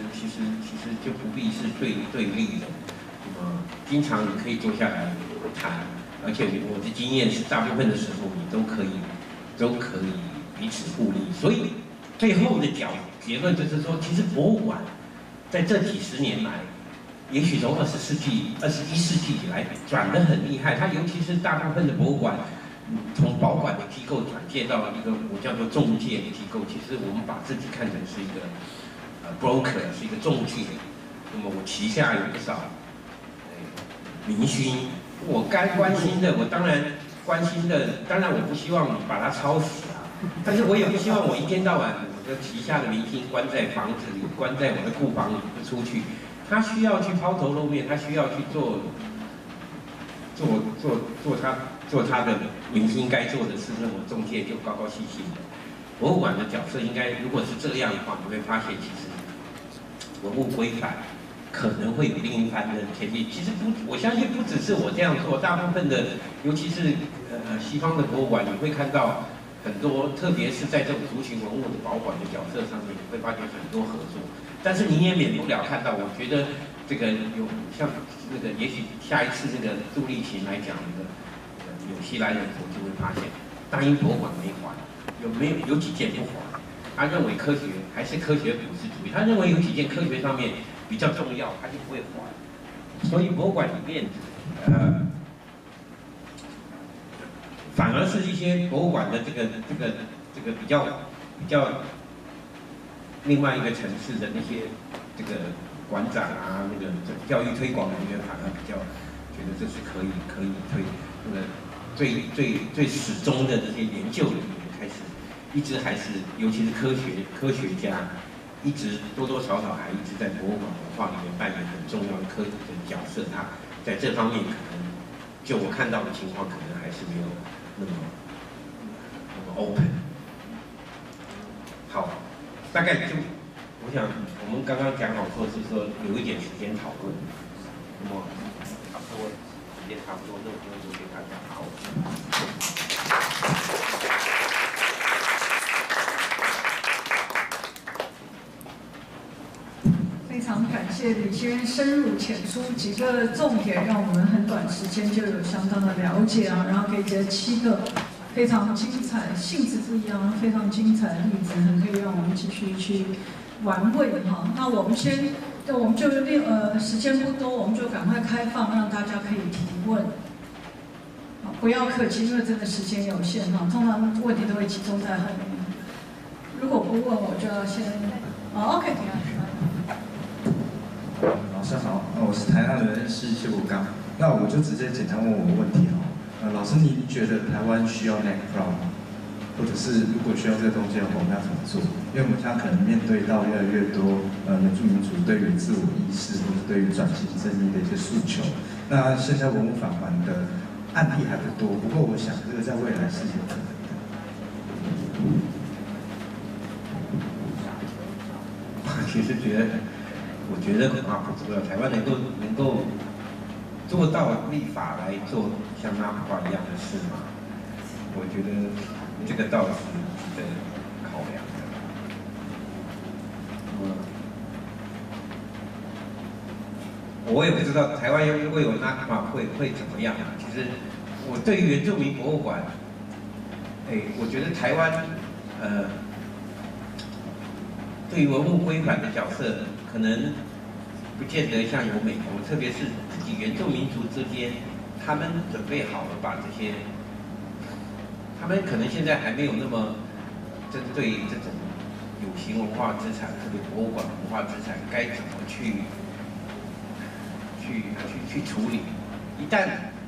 就不必是对立的。那么，经常你可以坐下来谈， 而且我的经验是，大部分的时候你都可以彼此互利。所以最后的结论就是说，其实博物馆在这几十年来，也许从21世纪以来转得很厉害。它尤其是大部分的博物馆，从保管的机构转介到一个我叫做中介的机构。其实我们把自己看成是一个broker， 是一个中介。那么我旗下有不少明星，我该关心的，我当然关心的，当然我不希望你把它抄死啊，但是我也不希望我一天到晚我的旗下的明星关在房子里，关在我的库房里不出去。他需要去抛头露面，他需要去做他的明星该做的事，那么中介就高高兴兴的。博物馆的角色应该，如果是这样的话，你会发现其实文物规范可能会有另一番的前进。其实我相信不只是我这样做，大部分的，尤其是西方的博物馆，你会看到很多，特别是在这种族群文物的保管的角色上面，你会发现很多合作。但是你也免不了看到，我觉得这个有像那个，也许下一次这个杜丽琴来讲的纽西兰人，我就会发现，大英博物馆没还，有几件不还。他认为科学还是科学普世主义，他认为有几件科学上面比较重要，他就不会还。所以博物馆里面，反而是一些博物馆的这个比较另外一个层次的那些这个馆长啊，那个教育推广人员，反而比较觉得这是可以推那个最始终的这些研究人员开始，一直还是尤其是科学家，一直多多少少还一直在博物馆文化里面扮演很重要的角色。他在这方面可能就我看到的情况，可能还是没有那么 open。好。大概就，我想我们刚刚讲好说是说留一点时间讨论，那么差不多时间差不多，那我就留给大家好。 非常感谢李先深入浅出，几个重点让我们很短时间就有相当的了解啊，然后给这7个。非常精彩，性质不一样，非常精彩的例子，很可以让我们继续去玩味哈。那我们就时间不多，我们就赶快开放，让大家可以提问。不要客气，因为真的时间有限哈。通常问题都会集中在后面。如果不问，我就要先OK。 老师好，我是台大人士谢国刚，那我就直接简单问我的问题哈。老师，你觉得台湾需要 NAGPRA 吗？或者是如果需要这个东西的话，我们要怎么做？因为我们现在可能面对到越来越多原住民族对于自我意识或是对于转型正义的一些诉求。那现在文物返还的案例还不多，不过我想这个在未来是有可能的。 其实我觉得恐怕不重要，台湾能够做到立法来做像NAGPRA一样的事吗？我觉得这个倒是值得考量的。我也不知道台湾如果有NAGPRA会怎么样啊？其实我对于原住民博物馆，我觉得台湾对于文物规范的角色可能不见得像有美国，特别是自己原住民族之间，他们准备好了把这些，他们可能现在还没有那么针对这种有形文化资产，特别博物馆文化资产该怎么去处理。一旦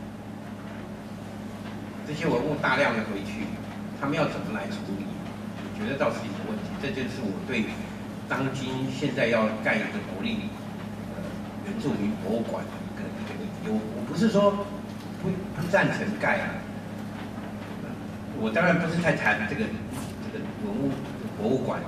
这些文物大量的回去，他们要怎么来处理？我觉得倒是一个问题。这就是我对当今现在要盖一个国立原住民博物馆的一个理由。我不是说不赞成盖啊，我当然不是在谈这个文物博物馆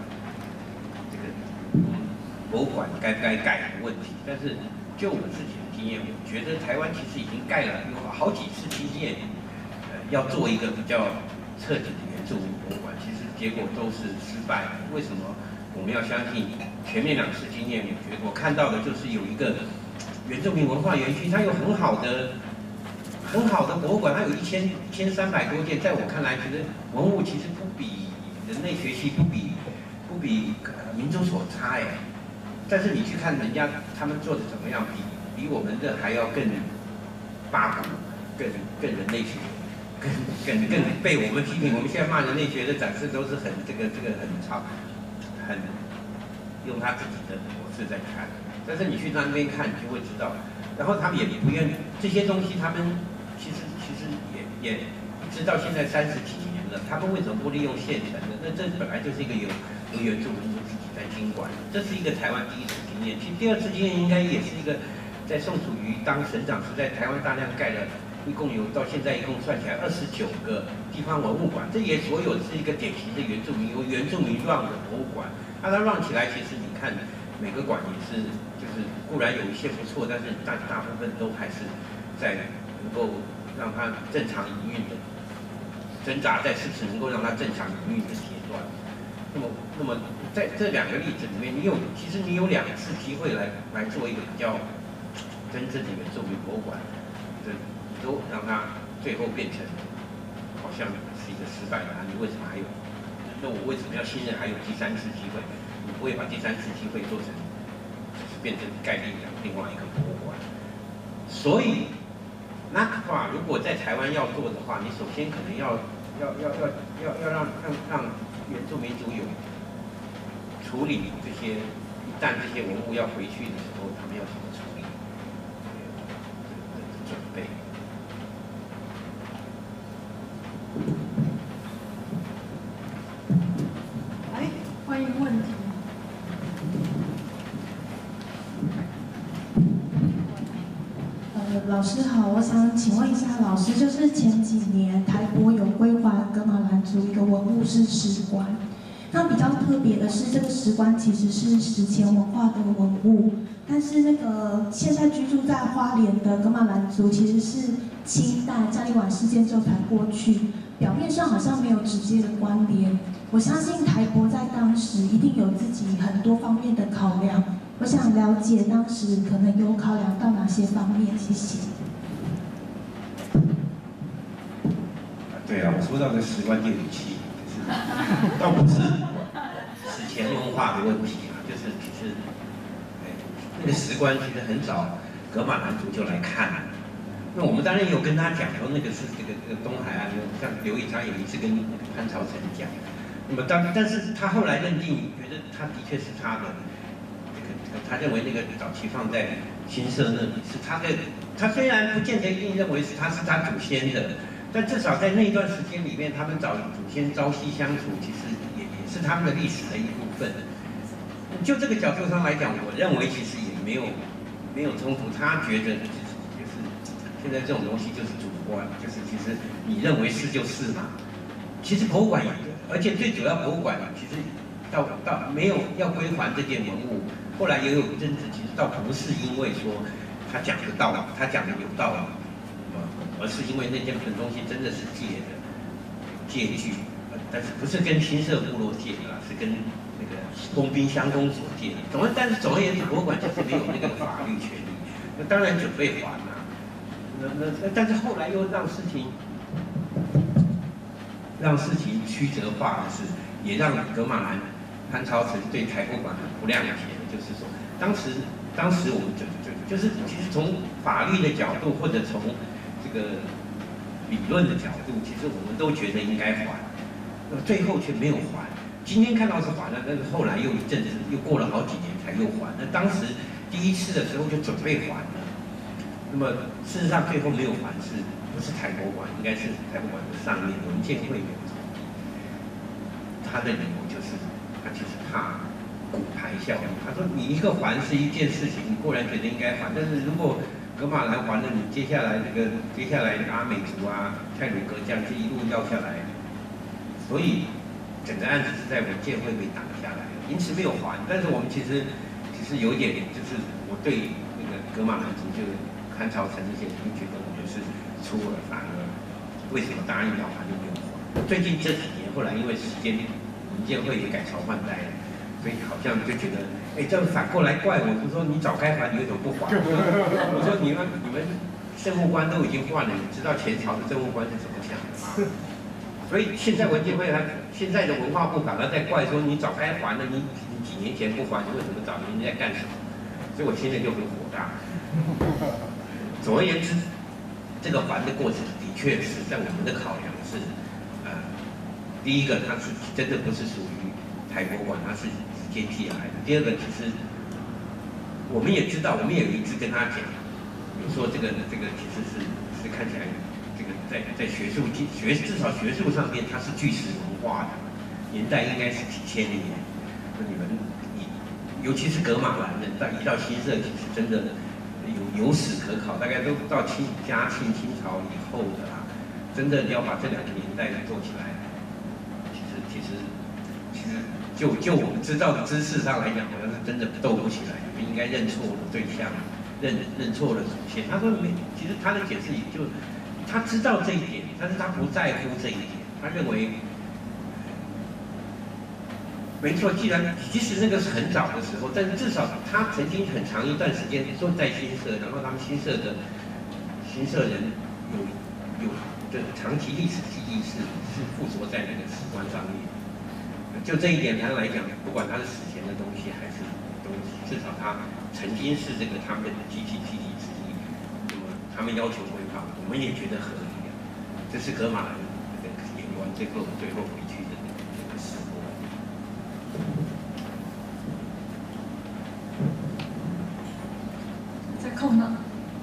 博物馆该不该盖的问题，但是就我自己的经验，我觉得台湾其实已经盖了有好几次经验，要做一个比较彻底的原住民博物馆，其实结果都是失败的。为什么我们要相信前面2次经验？我看到的就是有一个原住民文化园区，它有很好很好的博物馆，它有1300多件，在我看来，其实文物其实不比人类学系不比民族所差哎。但是你去看人家他们做的怎么样，比我们的还要更八股，更人类学，更被我们批评。我们现在骂人类学的展示都是很这个很超，很用他自己的模式在看。但是你去那边看，你就会知道。然后他们也不愿意这些东西，他们其实也直到现在30几年了，他们为什么不利用现成的？那这本来就是一个有原住民族自己在经管，这是一个台湾第一次经验。其实第二次经验应该也是一个，在宋楚瑜当省长时代，台湾大量盖了，到现在一共算起来29个地方文物馆，这也所有是一个典型的原住民run的博物馆。那它 run 起来，其实你看每个馆也是。就是固然有一些不错，但是大部分都还是在能够让它正常营运的挣扎，在是不是能够让它正常营运的阶段。那么在这2个例子里面，其实你有2次机会来做一个比较真正的原住民博物馆，都让它最后变成好像是一个失败的案例。为什么还有？那我为什么要信任还有第3次机会？你不会把第3次机会做成？变成盖另外一个博物馆，所以NAGPRA如果在台湾要做的话，你首先可能要让原住民族有处理这些，一旦这些文物要回去的时候，他们要怎么处理准备。 来，欢迎问题。 老师好，我想请问一下老师，就是前几年台博有归还噶玛兰族一个文物是石棺，那比较特别的是这个石棺其实是史前文化的文物，但是那个现在居住在花莲的噶玛兰族其实是清代战力丸事件之后才过去，表面上好像没有直接的关联。我相信台博在当时一定有自己很多方面的考量。我想了解当时可能有考量到哪些方面，谢谢。 对啊，我说到的石棺就有气，就是倒不是史前文化的问题啊，就是其实，那个石棺其实很早噶玛兰族就来看，那我们当然也有跟他讲说那个是这个东海岸，像刘以章有一次跟那个潘朝成讲，那么但是他后来认定，觉得他的确是他的。他认为那个早期放在新社那里是他的，他虽然不见得一定认为是他祖先的，但至少在那一段时间里面，他们早祖先朝夕相处，其实也是他们的历史的一部分。就这个角度上来讲，我认为其实也没有冲突。他觉得就是现在这种东西就是主观，就是其实你认为是就是嘛。其实博物馆也，而且最主要博物馆其实到没有要归还这件文物。后来也有争执，其实倒不是因为说他讲的道理，他讲的有道理，而是因为那件东西真的是借据，但是不是跟新社部落借的啦，是跟那个工兵乡公所借的。但是总而言之，博物馆就是没有那个法律权利，那当然准备还啦。但是后来又让事情曲折化的是，也让噶玛兰潘朝成对台博馆很不谅解。就是说，当时我们就是其实从法律的角度或者从这个理论的角度，其实我们都觉得应该还，那么最后却没有还。今天看到是还了，但是后来又一阵子，又过了好几年才又还。那当时第一次的时候就准备还了，那么事实上最后没有还，是不是台博馆？应该是台博馆的上面文建会有同意。他的理由就是他其实怕。骨牌效应，他说你一个还是一件事情，你固然觉得应该还，但是如果噶玛兰还了，你接下来阿美族啊、太鲁阁这样就一路要下来，所以整个案子是在文建会被挡下来，因此没有还。但是我们其实有一点，就是我对那个噶玛兰族就潘朝成这些人，就觉得我们是出尔反尔，为什么答应要还就没有还？最近这几年，后来因为时间，文建会也改朝换代了。所以好像就觉得，这样反过来怪我，就说你早该还，你为什么不还？我说你们政务官都已经换了，你知道前朝的政务官是怎么想的吗？所以现在文监会现在的文化部反而在怪说你早该还了，你几年前不还，你为什么早年在干什么？所以我现在就很火大。总而言之，这个还的过程的确是在我们的考量是，第一个它是真的不是属于台博馆，它是直接寄来的。第二个，其实我们也知道，我们也有一直跟他讲，有说这个其实是看起来这个在学术至少学术上面它是巨石文化的，年代应该是几千年。你们尤其是噶玛兰的，一到新社，其实真的有史可考，大概都到嘉庆清朝以后的啦。真的要把这两个年代做起来，其实就我们知道的知识上来讲，好像是真的斗不起来。你们应该认错了对象，认错了祖先。他说其实他的解释也就他知道这一点，但是他不在乎这一点，他认为。没错，即使那个是很早的时候，但是至少他曾经很长一段时间都在新社，然后他们新社人有的长期历史记忆是附着在那个史观上面。就这一点上来讲，不管他是史前的东西还是东西，至少他曾经是这个他们的集体记忆之一。那么他们要求回访，我们也觉得合理。这是噶玛兰的演完最后回去的那个时候。 在空呢。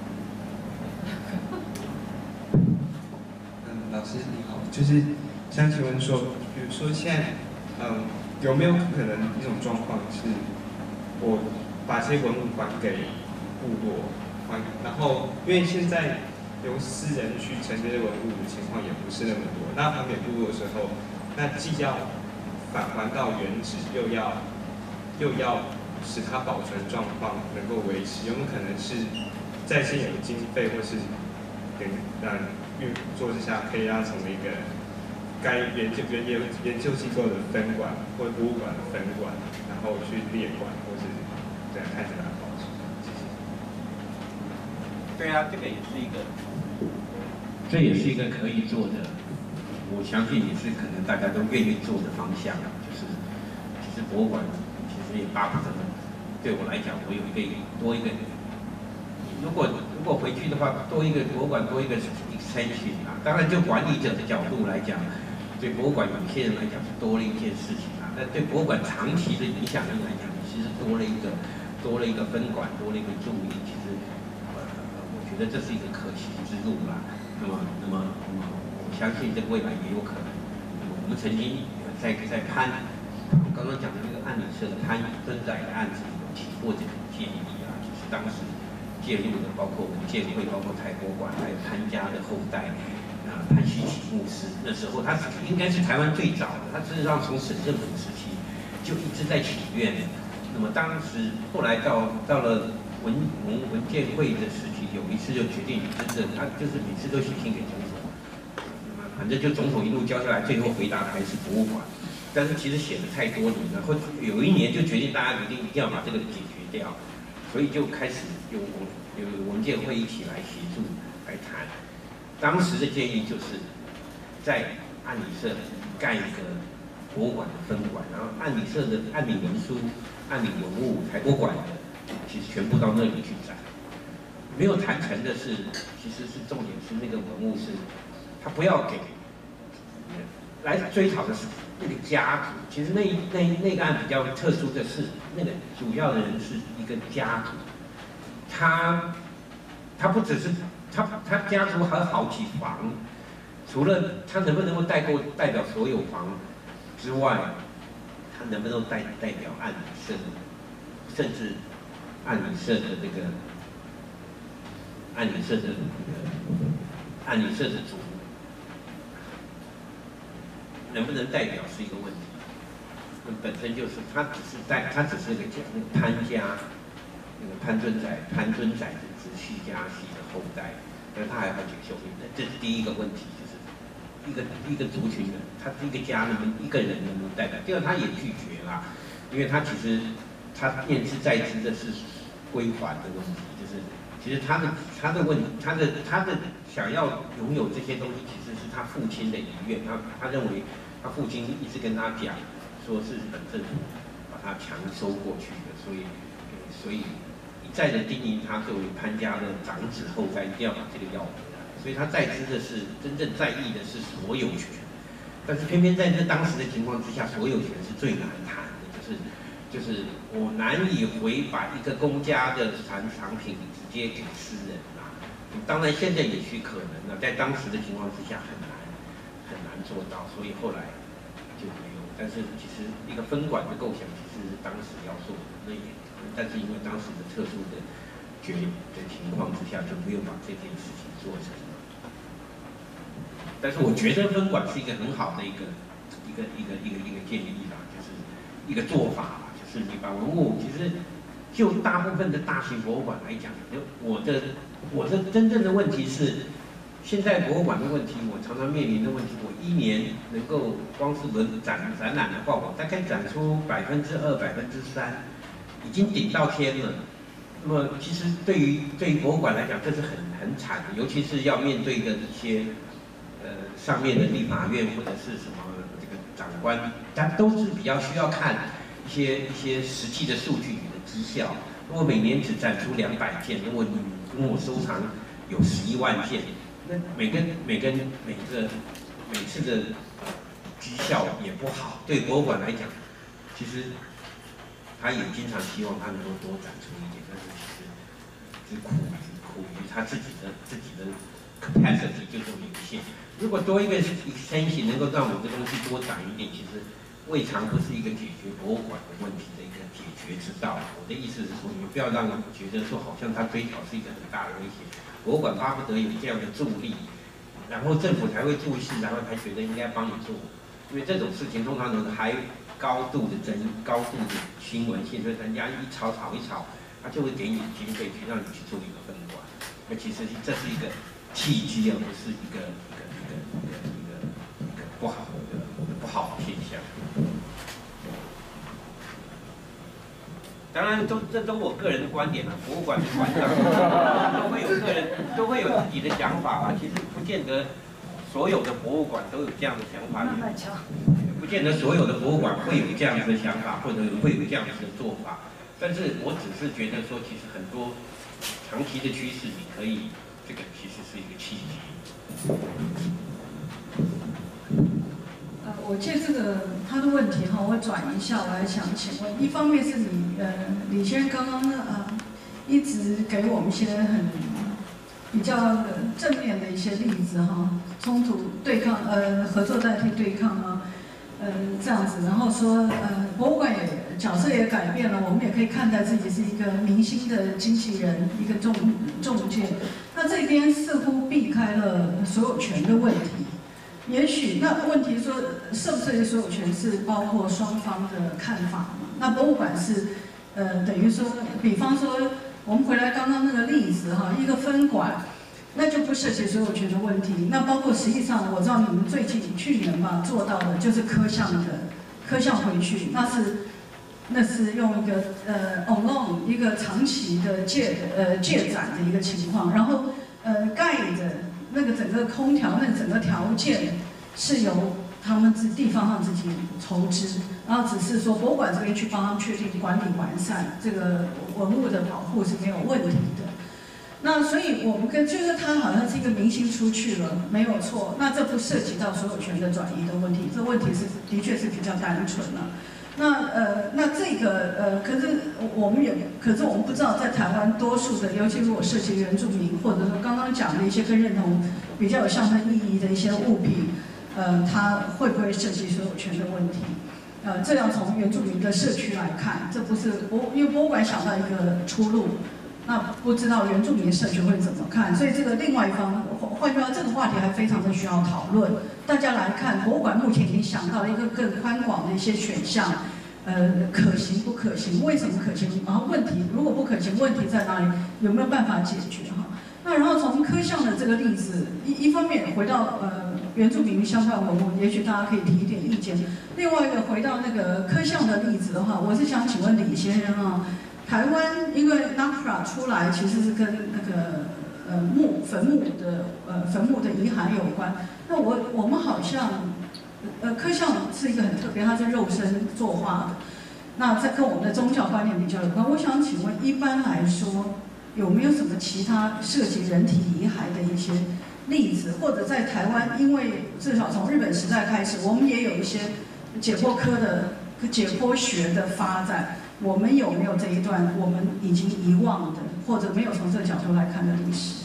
老师你好，就是想请问说，比如说现在，有没有可能一种状况是，我把这些文物还给部落，然后因为现在由私人去承接文物的情况也不是那么多，那还给部落的时候，那既要返还到原址，又要使它保存状况能够维持，有没有可能是在现有的经费或是运作之下，可以让它成为一个该研究机构的分馆或博物馆的分馆，然后去列管或是这样看着它保存？谢谢。 对啊，这也是一个可以做的，我相信也是可能大家都愿意做的方向。就是其实博物馆其实也巴不得，对我来讲，我有多一个，如果回去的话，多一个博物馆多一个 extension 啊。当然，就管理者的角度来讲，对博物馆有些人来讲是多了一件事情啊。但对博物馆长期的影响力来讲，其实多了一个分馆，多了一个助力。其实我觉得这是一个可行之路啦。那么我相信这个未来也有可能。我们曾经在我刚刚讲的那个按理社的潘尊仔的案子有提过这个建议啊，就是当时介入的包括文建会，包括台博馆，还有潘家的后代潘希启牧师。那时候他应该是台湾最早的，他事实上从省政府时期就一直在请愿。那么当时后来到了文建会的时期，有一次就决定真的，他就是每次都写信给总统，反正就总统一路交下来，最后回答还是博物馆。但是其实写了太多年了，或有一年就决定大家一定要把这个解决掉，所以就开始有文建会一起来协助来谈。当时的建议就是在按理社盖一个博物馆的分馆，然后按理社的按理文书、按理文物、台博馆的，其实全部到那里去展。没有谈成的是，其实是重点是那个文物是，他不要给。来追讨的是那个家族，其实那个案比较特殊的是，那个主要的人是一个家族，他不只是他家族还有好几房，除了他能不能够代表所有房之外，他能不能代表按理社，甚至按理社的主。能不能代表是一个问题？本身就是他只是个潘家，那个潘尊仔的直系家系的后代，但他还有好几个兄弟，这是第一个问题，就是一个族群人，他是一个家一个人能不能代表？第二，他也拒绝啦，因为他其实他念之在之的是归还的问题，就是其实他的想要拥有这些东西，其实是他父亲的遗愿。他认为他父亲一直跟他讲，说是日本政府把他强收过去的，所以一再的叮咛他作为潘家的长子后代一定要把这个要回来。所以他在知的是真正在意的是所有权，但是偏偏在这当时的情况之下，所有权是最难谈的，就是我难以把一个公家的产品直接给私人啊。当然现在也许可能了，在当时的情况之下很难做到，所以后来就没有。但是其实一个分管的构想，其实是当时要做的，但是因为当时的特殊的情况之下，就没有把这件事情做成。但是我觉得分管是一个很好的一个建议啦，就是一个做法啦，就是你把文物，其实就大部分的大型博物馆来讲，我的真正的问题是，现在博物馆的问题，我常常面临的问题，我一年能够光是展览的话，我大概展出2%、3%，已经顶到天了。那么其实对于博物馆来讲，这是很惨的，尤其是要面对的一些上面的立法院或者是什么这个长官，他都是比较需要看一些实际的数据的绩效。如果每年只展出200件，如果你跟我收藏有11万件，那每次的绩效也不好。对博物馆来讲，其实他也经常希望他能够多展出一点，但是其实只苦于他自己的 capacity 就这么有限。如果多一个extension能够让我的东西多展一点，其实未尝不是一个解决博物馆的问题的一个解决之道。我的意思是说，你不要让人觉得说好像它追讨是一个很大的威胁。博物馆巴不得有这样的助力，然后政府才会注视，然后才觉得应该帮你做。因为这种事情通常都是还高度的新闻性，所以人家一吵，他就会给你经费去让你去做一个分管。那其实这是一个契机，而不是一个不好的现象。当然，这都我个人的观点了。博物馆的馆长都会有自己的想法啊。其实不见得所有的博物馆都有这样的想法，不见得所有的博物馆会有这样子的想法，或者会有这样子的做法。但是我只是觉得说，其实很多长期的趋势，你可以这个其实是一个契机。 我借这个他的问题哈，我转一下，我还想请问，一方面是李先生刚刚一直给我们一些比较正面的一些例子哈，冲突对抗合作代替对抗啊，这样子，然后说博物馆也角色也改变了，我们也可以看待自己是一个明星的经纪人，一个中介。那这边似乎避开了所有权的问题。也许那问题说涉不涉及所有权是包括双方的看法嘛？那博物馆是等于说，比方说我们回来刚刚那个例子哈，一个分馆，那就不涉及所有权的问题。那包括实际上我知道你们最近去年吧做到的就是科项回去，那是用一个on loan 一个长期的借展的一个情况，然后盖的那个整个空调那个整个条件是由他们地方上自己筹资，然后只是说博物馆这边去帮他们确定管理完善，这个文物的保护是没有问题的。那所以我们就是他好像是一个明星出去了，没有错。那这不涉及到所有权的转移的问题，这问题是的确是比较单纯了。那这个可是我们不知道，在台湾多数的，尤其如果涉及原住民，或者说刚刚讲的一些跟认同比较有象征意义的一些物品，它会不会涉及所有权的问题？这要从原住民的社区来看，这不是因为博物馆想到一个出路，那不知道原住民社区会怎么看，所以这个另外一方，换句话，这个话题还非常的需要讨论。大家来看，博物馆目前已经想到了一个更宽广的一些选项，可行不可行？为什么可行？然后问题如果不可行，问题在哪里？有没有办法解决哈？那然后从科项的这个例子，一方面回到原住民相关文物，也许大家可以提一点意见。另外一个回到那个科项的例子的话，我是想请问李先生啊。 台湾因为 NAGPRA 出来，其实是跟那个坟墓的遗骸有关。那我们好像科相是一个很特别，它是肉身作画的。那这跟我们的宗教观念比较有关。我想请问，一般来说有没有什么其他涉及人体遗骸的一些例子，或者在台湾，因为至少从日本时代开始，我们也有一些解剖科的解剖学的发展。我们有没有这一段我们已经遗忘的，或者没有从这个角度来看的历史？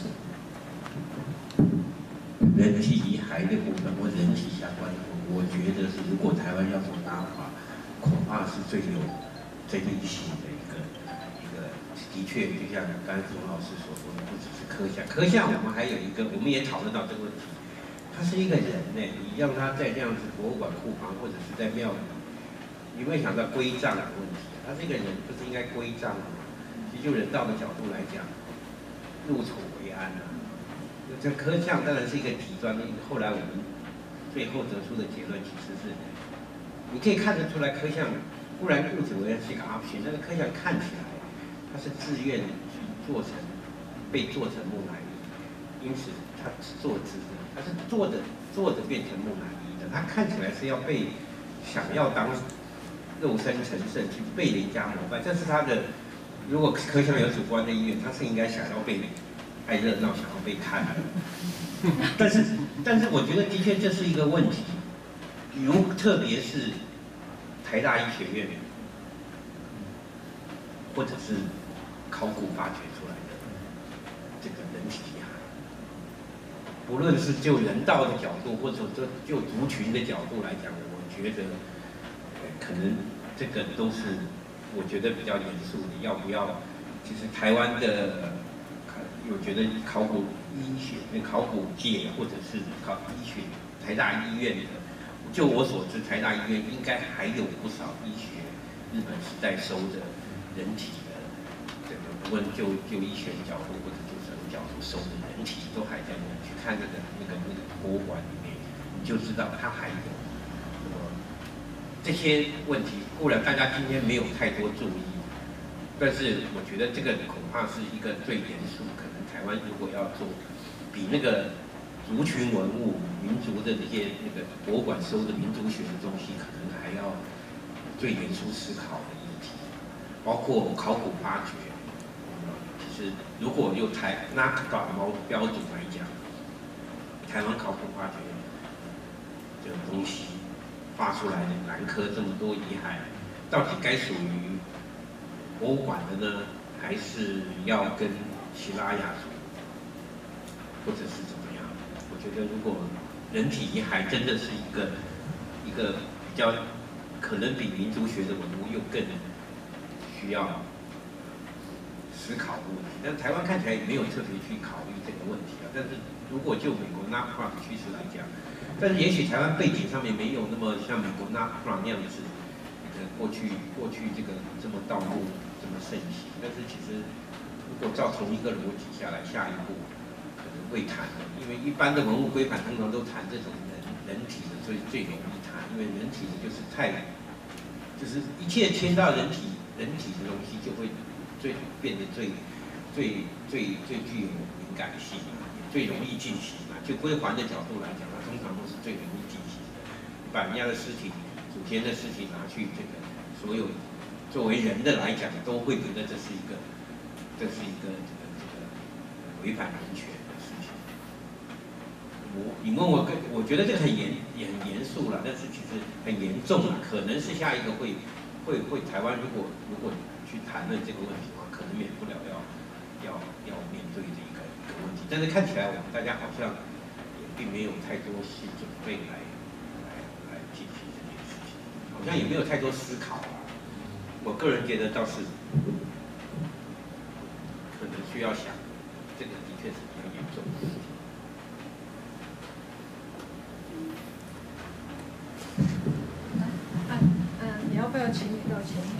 人体遗骸的部分或人体相关的部分，我觉得是如果台湾要走NAGPRA，恐怕是最有争议性的一个。的确，就像刚才钟老师所说的，不只是科相我们还有一个，我们也讨论到这个问题，他是一个人呢，你让他在这样子博物馆库房或者是在庙里，有没有想到归葬的问题？他这个人不是应该归葬吗？其实就人道的角度来讲，入土为安啊。这科相当然是一个极端的，后来我们最后得出的结论其实是，你可以看得出来科相固然入土为安是一个 option， 但是科相看起来。他是自愿被做成木乃伊，因此他坐姿的，他是坐着变成木乃伊的。他看起来是要被想要当肉身成圣去被人家膜拜，这是他的。如果科相有主观的意愿，他是应该想要被爱热闹，想要被看的。但是我觉得的确这是一个问题，特别是台大医学院。或者是考古发掘出来的这个人体遗骸，不论是就人道的角度，或者说就族群的角度来讲，我觉得可能这个都是我觉得比较严肃的。要不要？其实台湾的，我觉得考古医学、考古界或者是医学，台大医院的，就我所知，台大医院应该还有不少医学日本时代收的。人体的这个，不论就医学的角度或者就什么角度收的人体都还在那去看那个博物馆里面，你就知道它还有这些问题。固然大家今天没有太多注意，但是我觉得这个恐怕是一个最严肃。可能台湾如果要做比那个族群文物、民族的这些博物馆收的民族学的东西，可能还要最严肃思考的。包括考古发掘，其实如果用NAGPRA标准来讲，台湾考古发掘这种东西发出来的南科这么多遗骸，到底该属于博物馆的呢，还是要跟希腊雅族，或者是怎么样？我觉得如果人体遗骸真的是一个比较可能比民族学的文物又更需要思考的问题，但台湾看起来也没有特别去考虑这个问题啊。但是如果就美国 NAGPRA 的趋势来讲，但是也许台湾背景上面没有那么像美国 NAGPRA 那样子，过去这个这么盗墓这么盛行。但是其实如果照同一个逻辑下来，下一步可能会谈的，因为一般的文物规范通常都谈这种人体的最容易谈，因为人体的就是一切牵到人体的东西就会变得最具有敏感性，最容易进行嘛。就归还的角度来讲，它通常都是最容易进行的。把人家的尸体、祖先的尸体拿去所有作为人的来讲，都会觉得这是一个违反人权的事情。你问我觉得这个很严肃了，但是其实很严重了，可能是下一个会台湾如果去谈论这个问题的话，可能免不了要面对的一个问题。但是看起来我们大家好像也并没有太多是准备来进行这件事情，好像也没有太多思考啊。我个人觉得倒是可能需要想，这个的确是比较严重的事情。 你要不要请你到前面？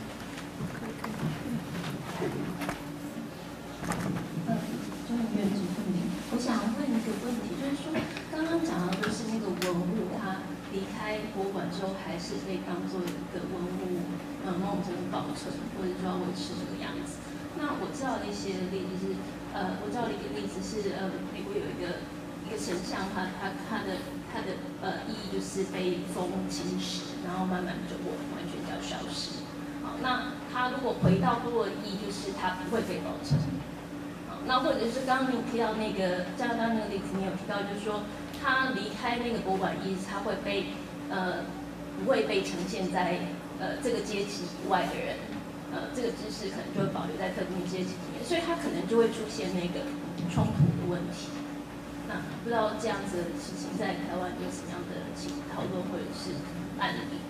中原主妇女，我想问一个问题，就是说，刚刚讲到就是那个文物，它离开博物馆之后，还是被当做一个文物某种程度保存，或者说要维持这个样子。那我知道的一些例子是，我知道的一个例子是，美国有一个神像，它的意义就是被风侵蚀，然后慢慢就完全就要消失。好，那它如果回到部落的意义，就是它不会被保存。好，那或者是刚刚你提到那个加拿大那个例子，你有提到就是说，它离开那个博物馆意义，它会被不会被呈现在这个阶级以外的人，这个知识可能就会保留在特定阶级里面，所以它可能就会出现那个冲突的问题。那不知道这样子的事情在台湾有什么样的讨论或者是案例？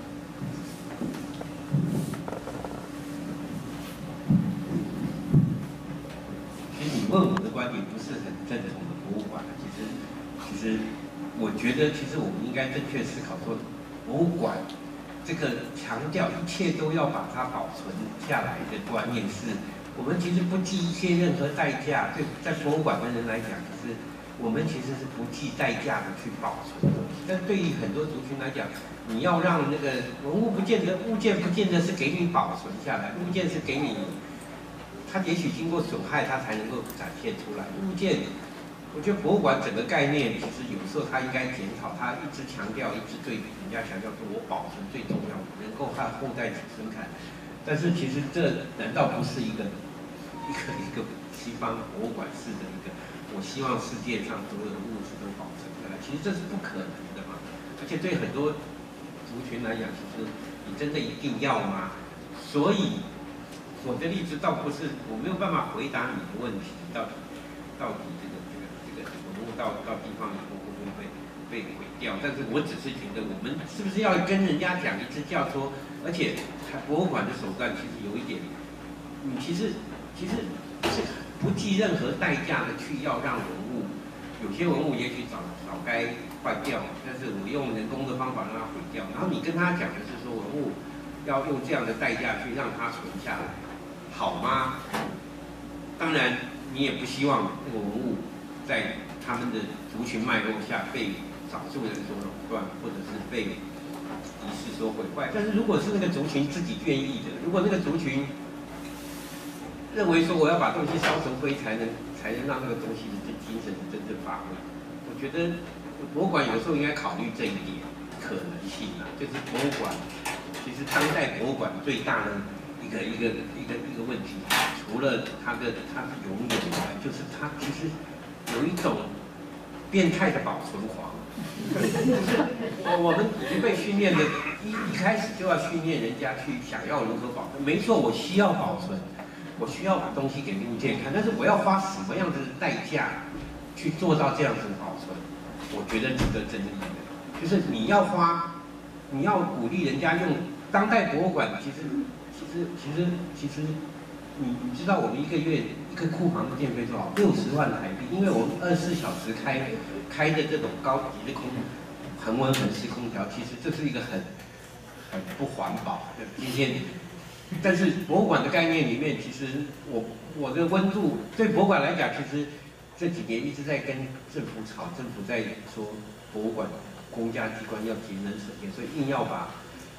其实你问我的观点不是很正统的博物馆，其实我觉得，其实我们应该正确思考说，博物馆这个强调一切都要把它保存下来的观念是，我们其实不计一切任何代价。对，在博物馆的人来讲，就是我们其实是不计代价的去保存东西。但对于很多族群来讲，你要让那个物件不见得是给你保存下来，物件是给你，它也许经过损害，它才能够展现出来。物件，我觉得博物馆整个概念，其实有时候它应该检讨，它一直强调，一直对人家强调说，我保存最重要，能够和后代子孙看。但是其实这难道不是一个西方博物馆式的一个？我希望世界上所有的物质都保存下来，其实这是不可能的嘛。而且对很多族群来讲，其实你真的一定要吗？所以我的例子倒不是，我没有办法回答你的问题，到底这个文物到地方以后会不会被毁掉？但是我只是觉得，我们是不是要跟人家讲一支教说？而且博物馆的手段其实有一点，其实是不计任何代价的去要让文物，有些文物也许早该坏掉，但是我用人工的方法让它毁掉。然后你跟他讲的是说，文物要用这样的代价去让它存下来，好吗？当然，你也不希望那个文物在他们的族群脉络下被少数人所垄断，或者是被仪式所毁坏。但是如果是那个族群自己愿意的，如果那个族群认为说我要把东西烧成灰才能让那个东西的精神真正发挥，我觉得博物馆有时候应该考虑这一点可能性啊，就是博物馆其实当代博物馆最大的一个问题，除了它是拥有以外，就是它其实有一种变态的保存狂。我们已经被训练的，一开始就要训练人家去想要如何保存。没错，我需要保存，我需要把东西给物件看，但是我要花什么样的代价去做到这样子的保存？我觉得值得争议的，就是你要鼓励人家用当代博物馆，其实你知道我们一个月一个库房的电费多少？60万台币，因为我们24小时开的这种高级的恒温恒湿空调，其实这是一个很不环保的。今天，但是博物馆的概念里面，其实我的温度对博物馆来讲，其实这几年一直在跟政府吵，政府在说博物馆公家机关要节能省电，所以硬要把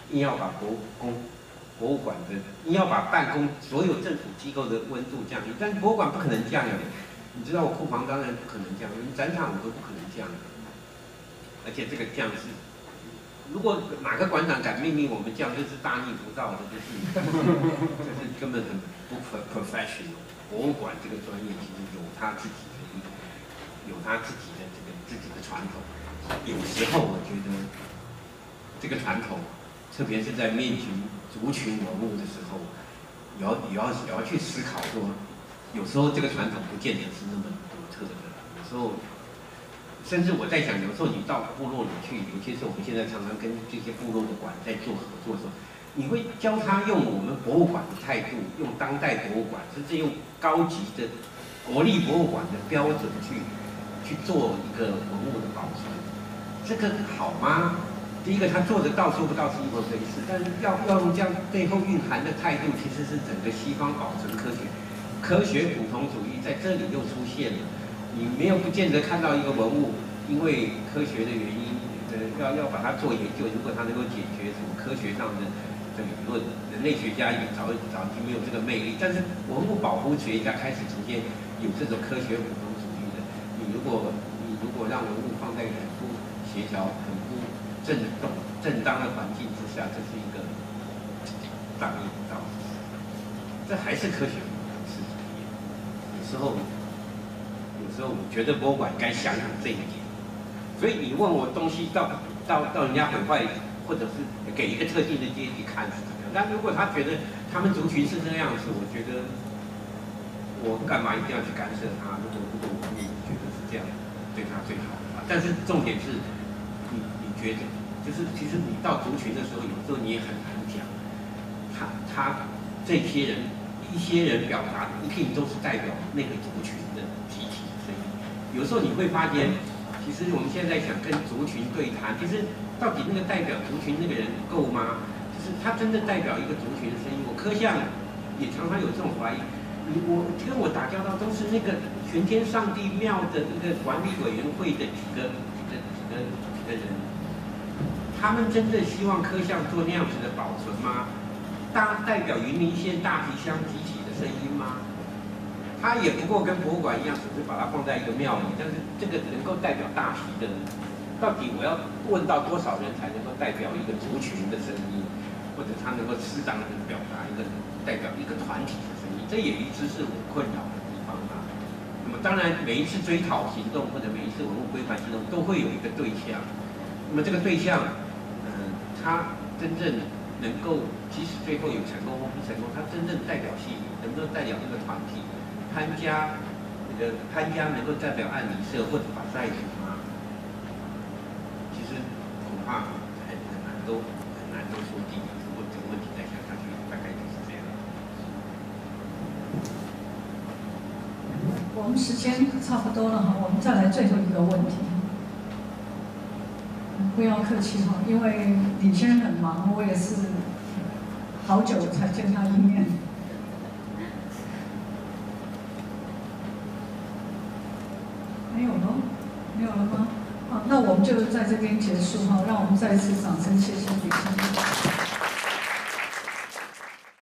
博物馆的硬要把办公所有政府机构的温度降低，但是博物馆不可能降的。你知道我库房当然不可能降，连展场我都不可能降的。而且这个降是，如果哪个馆长敢命令我们降，这是大逆不道的，就是根本很不 professional。博物馆这个专业其实有他自己的自己的传统，有时候我觉得这个传统，特别是在面临族群文物的时候，也要去思考说，有时候这个传统不见得是那么独特的，有时候，甚至我在想，有时候你到部落里去，尤其是我们现在常常跟这些部落的馆在做合作的时候，你会教他用我们博物馆的态度，用当代博物馆，甚至用高级的国立博物馆的标准去做一个文物的保存，这个好吗？第一个，他做得到做不到是一回事，但是要用这样背后蕴含的态度，其实是整个西方保存科学普通主义在这里又出现了。你没有不见得看到一个文物，因为科学的原因，要把它做研究，如果它能够解决什么科学上的个理论，人类学家也早已经没有这个魅力，但是文物保护学家开始逐渐有这种科学普通主义的。你如果让文物放在很不协调、很不正当的环境之下，这是一个大逆不道。这还是科学普通主义。有时候我觉得博物馆该想想这一点。所以你问我东西到人家毁坏，或者是给一个特定的阶级看是怎么样？但如果他觉得他们族群是这样子，我觉得我干嘛一定要去干涉他？如果我觉得是这样，对他最好啊。但是重点是，你觉得就是其实你到族群的时候，有时候你也很难讲，他这些人一些人表达的一定都是代表那个族群的集体的声音。有时候你会发现。其实我们现在想跟族群对谈，其实到底那个代表族群那个人够吗？就是他真正代表一个族群的声音。我科相也常常有这种怀疑。我跟我打交道都是那个玄天上帝庙的那个管理委员会的几个人，他们真正希望科相做那样子的保存吗？代表云林县大皮乡集体的声音吗？它也不过跟博物馆一样，只是把它放在一个庙里，但是这个能够代表大皮的，到底我要问到多少人才能够代表一个族群的声音，或者他能够适当的表达一个代表一个团体的声音，这也一直是我困扰的地方啊。那么当然，每一次追讨行动或者每一次文物规范行动都会有一个对象，那么这个对象，他真正能够，即使最后有成功或不成功，他真正代表性能不能代表那个团体？潘家能够代表按理社或者法赛族吗？其实恐怕很难都说定。如果这个问题再想下去，大概就是这样。 我们时间差不多了哈，我们再来最后一个问题。不要客气哈，因为李先生很忙，我也是好久才见他一面。没有了吗？好，那我们就在这边结束哈，让我们再一次掌声谢谢李先生。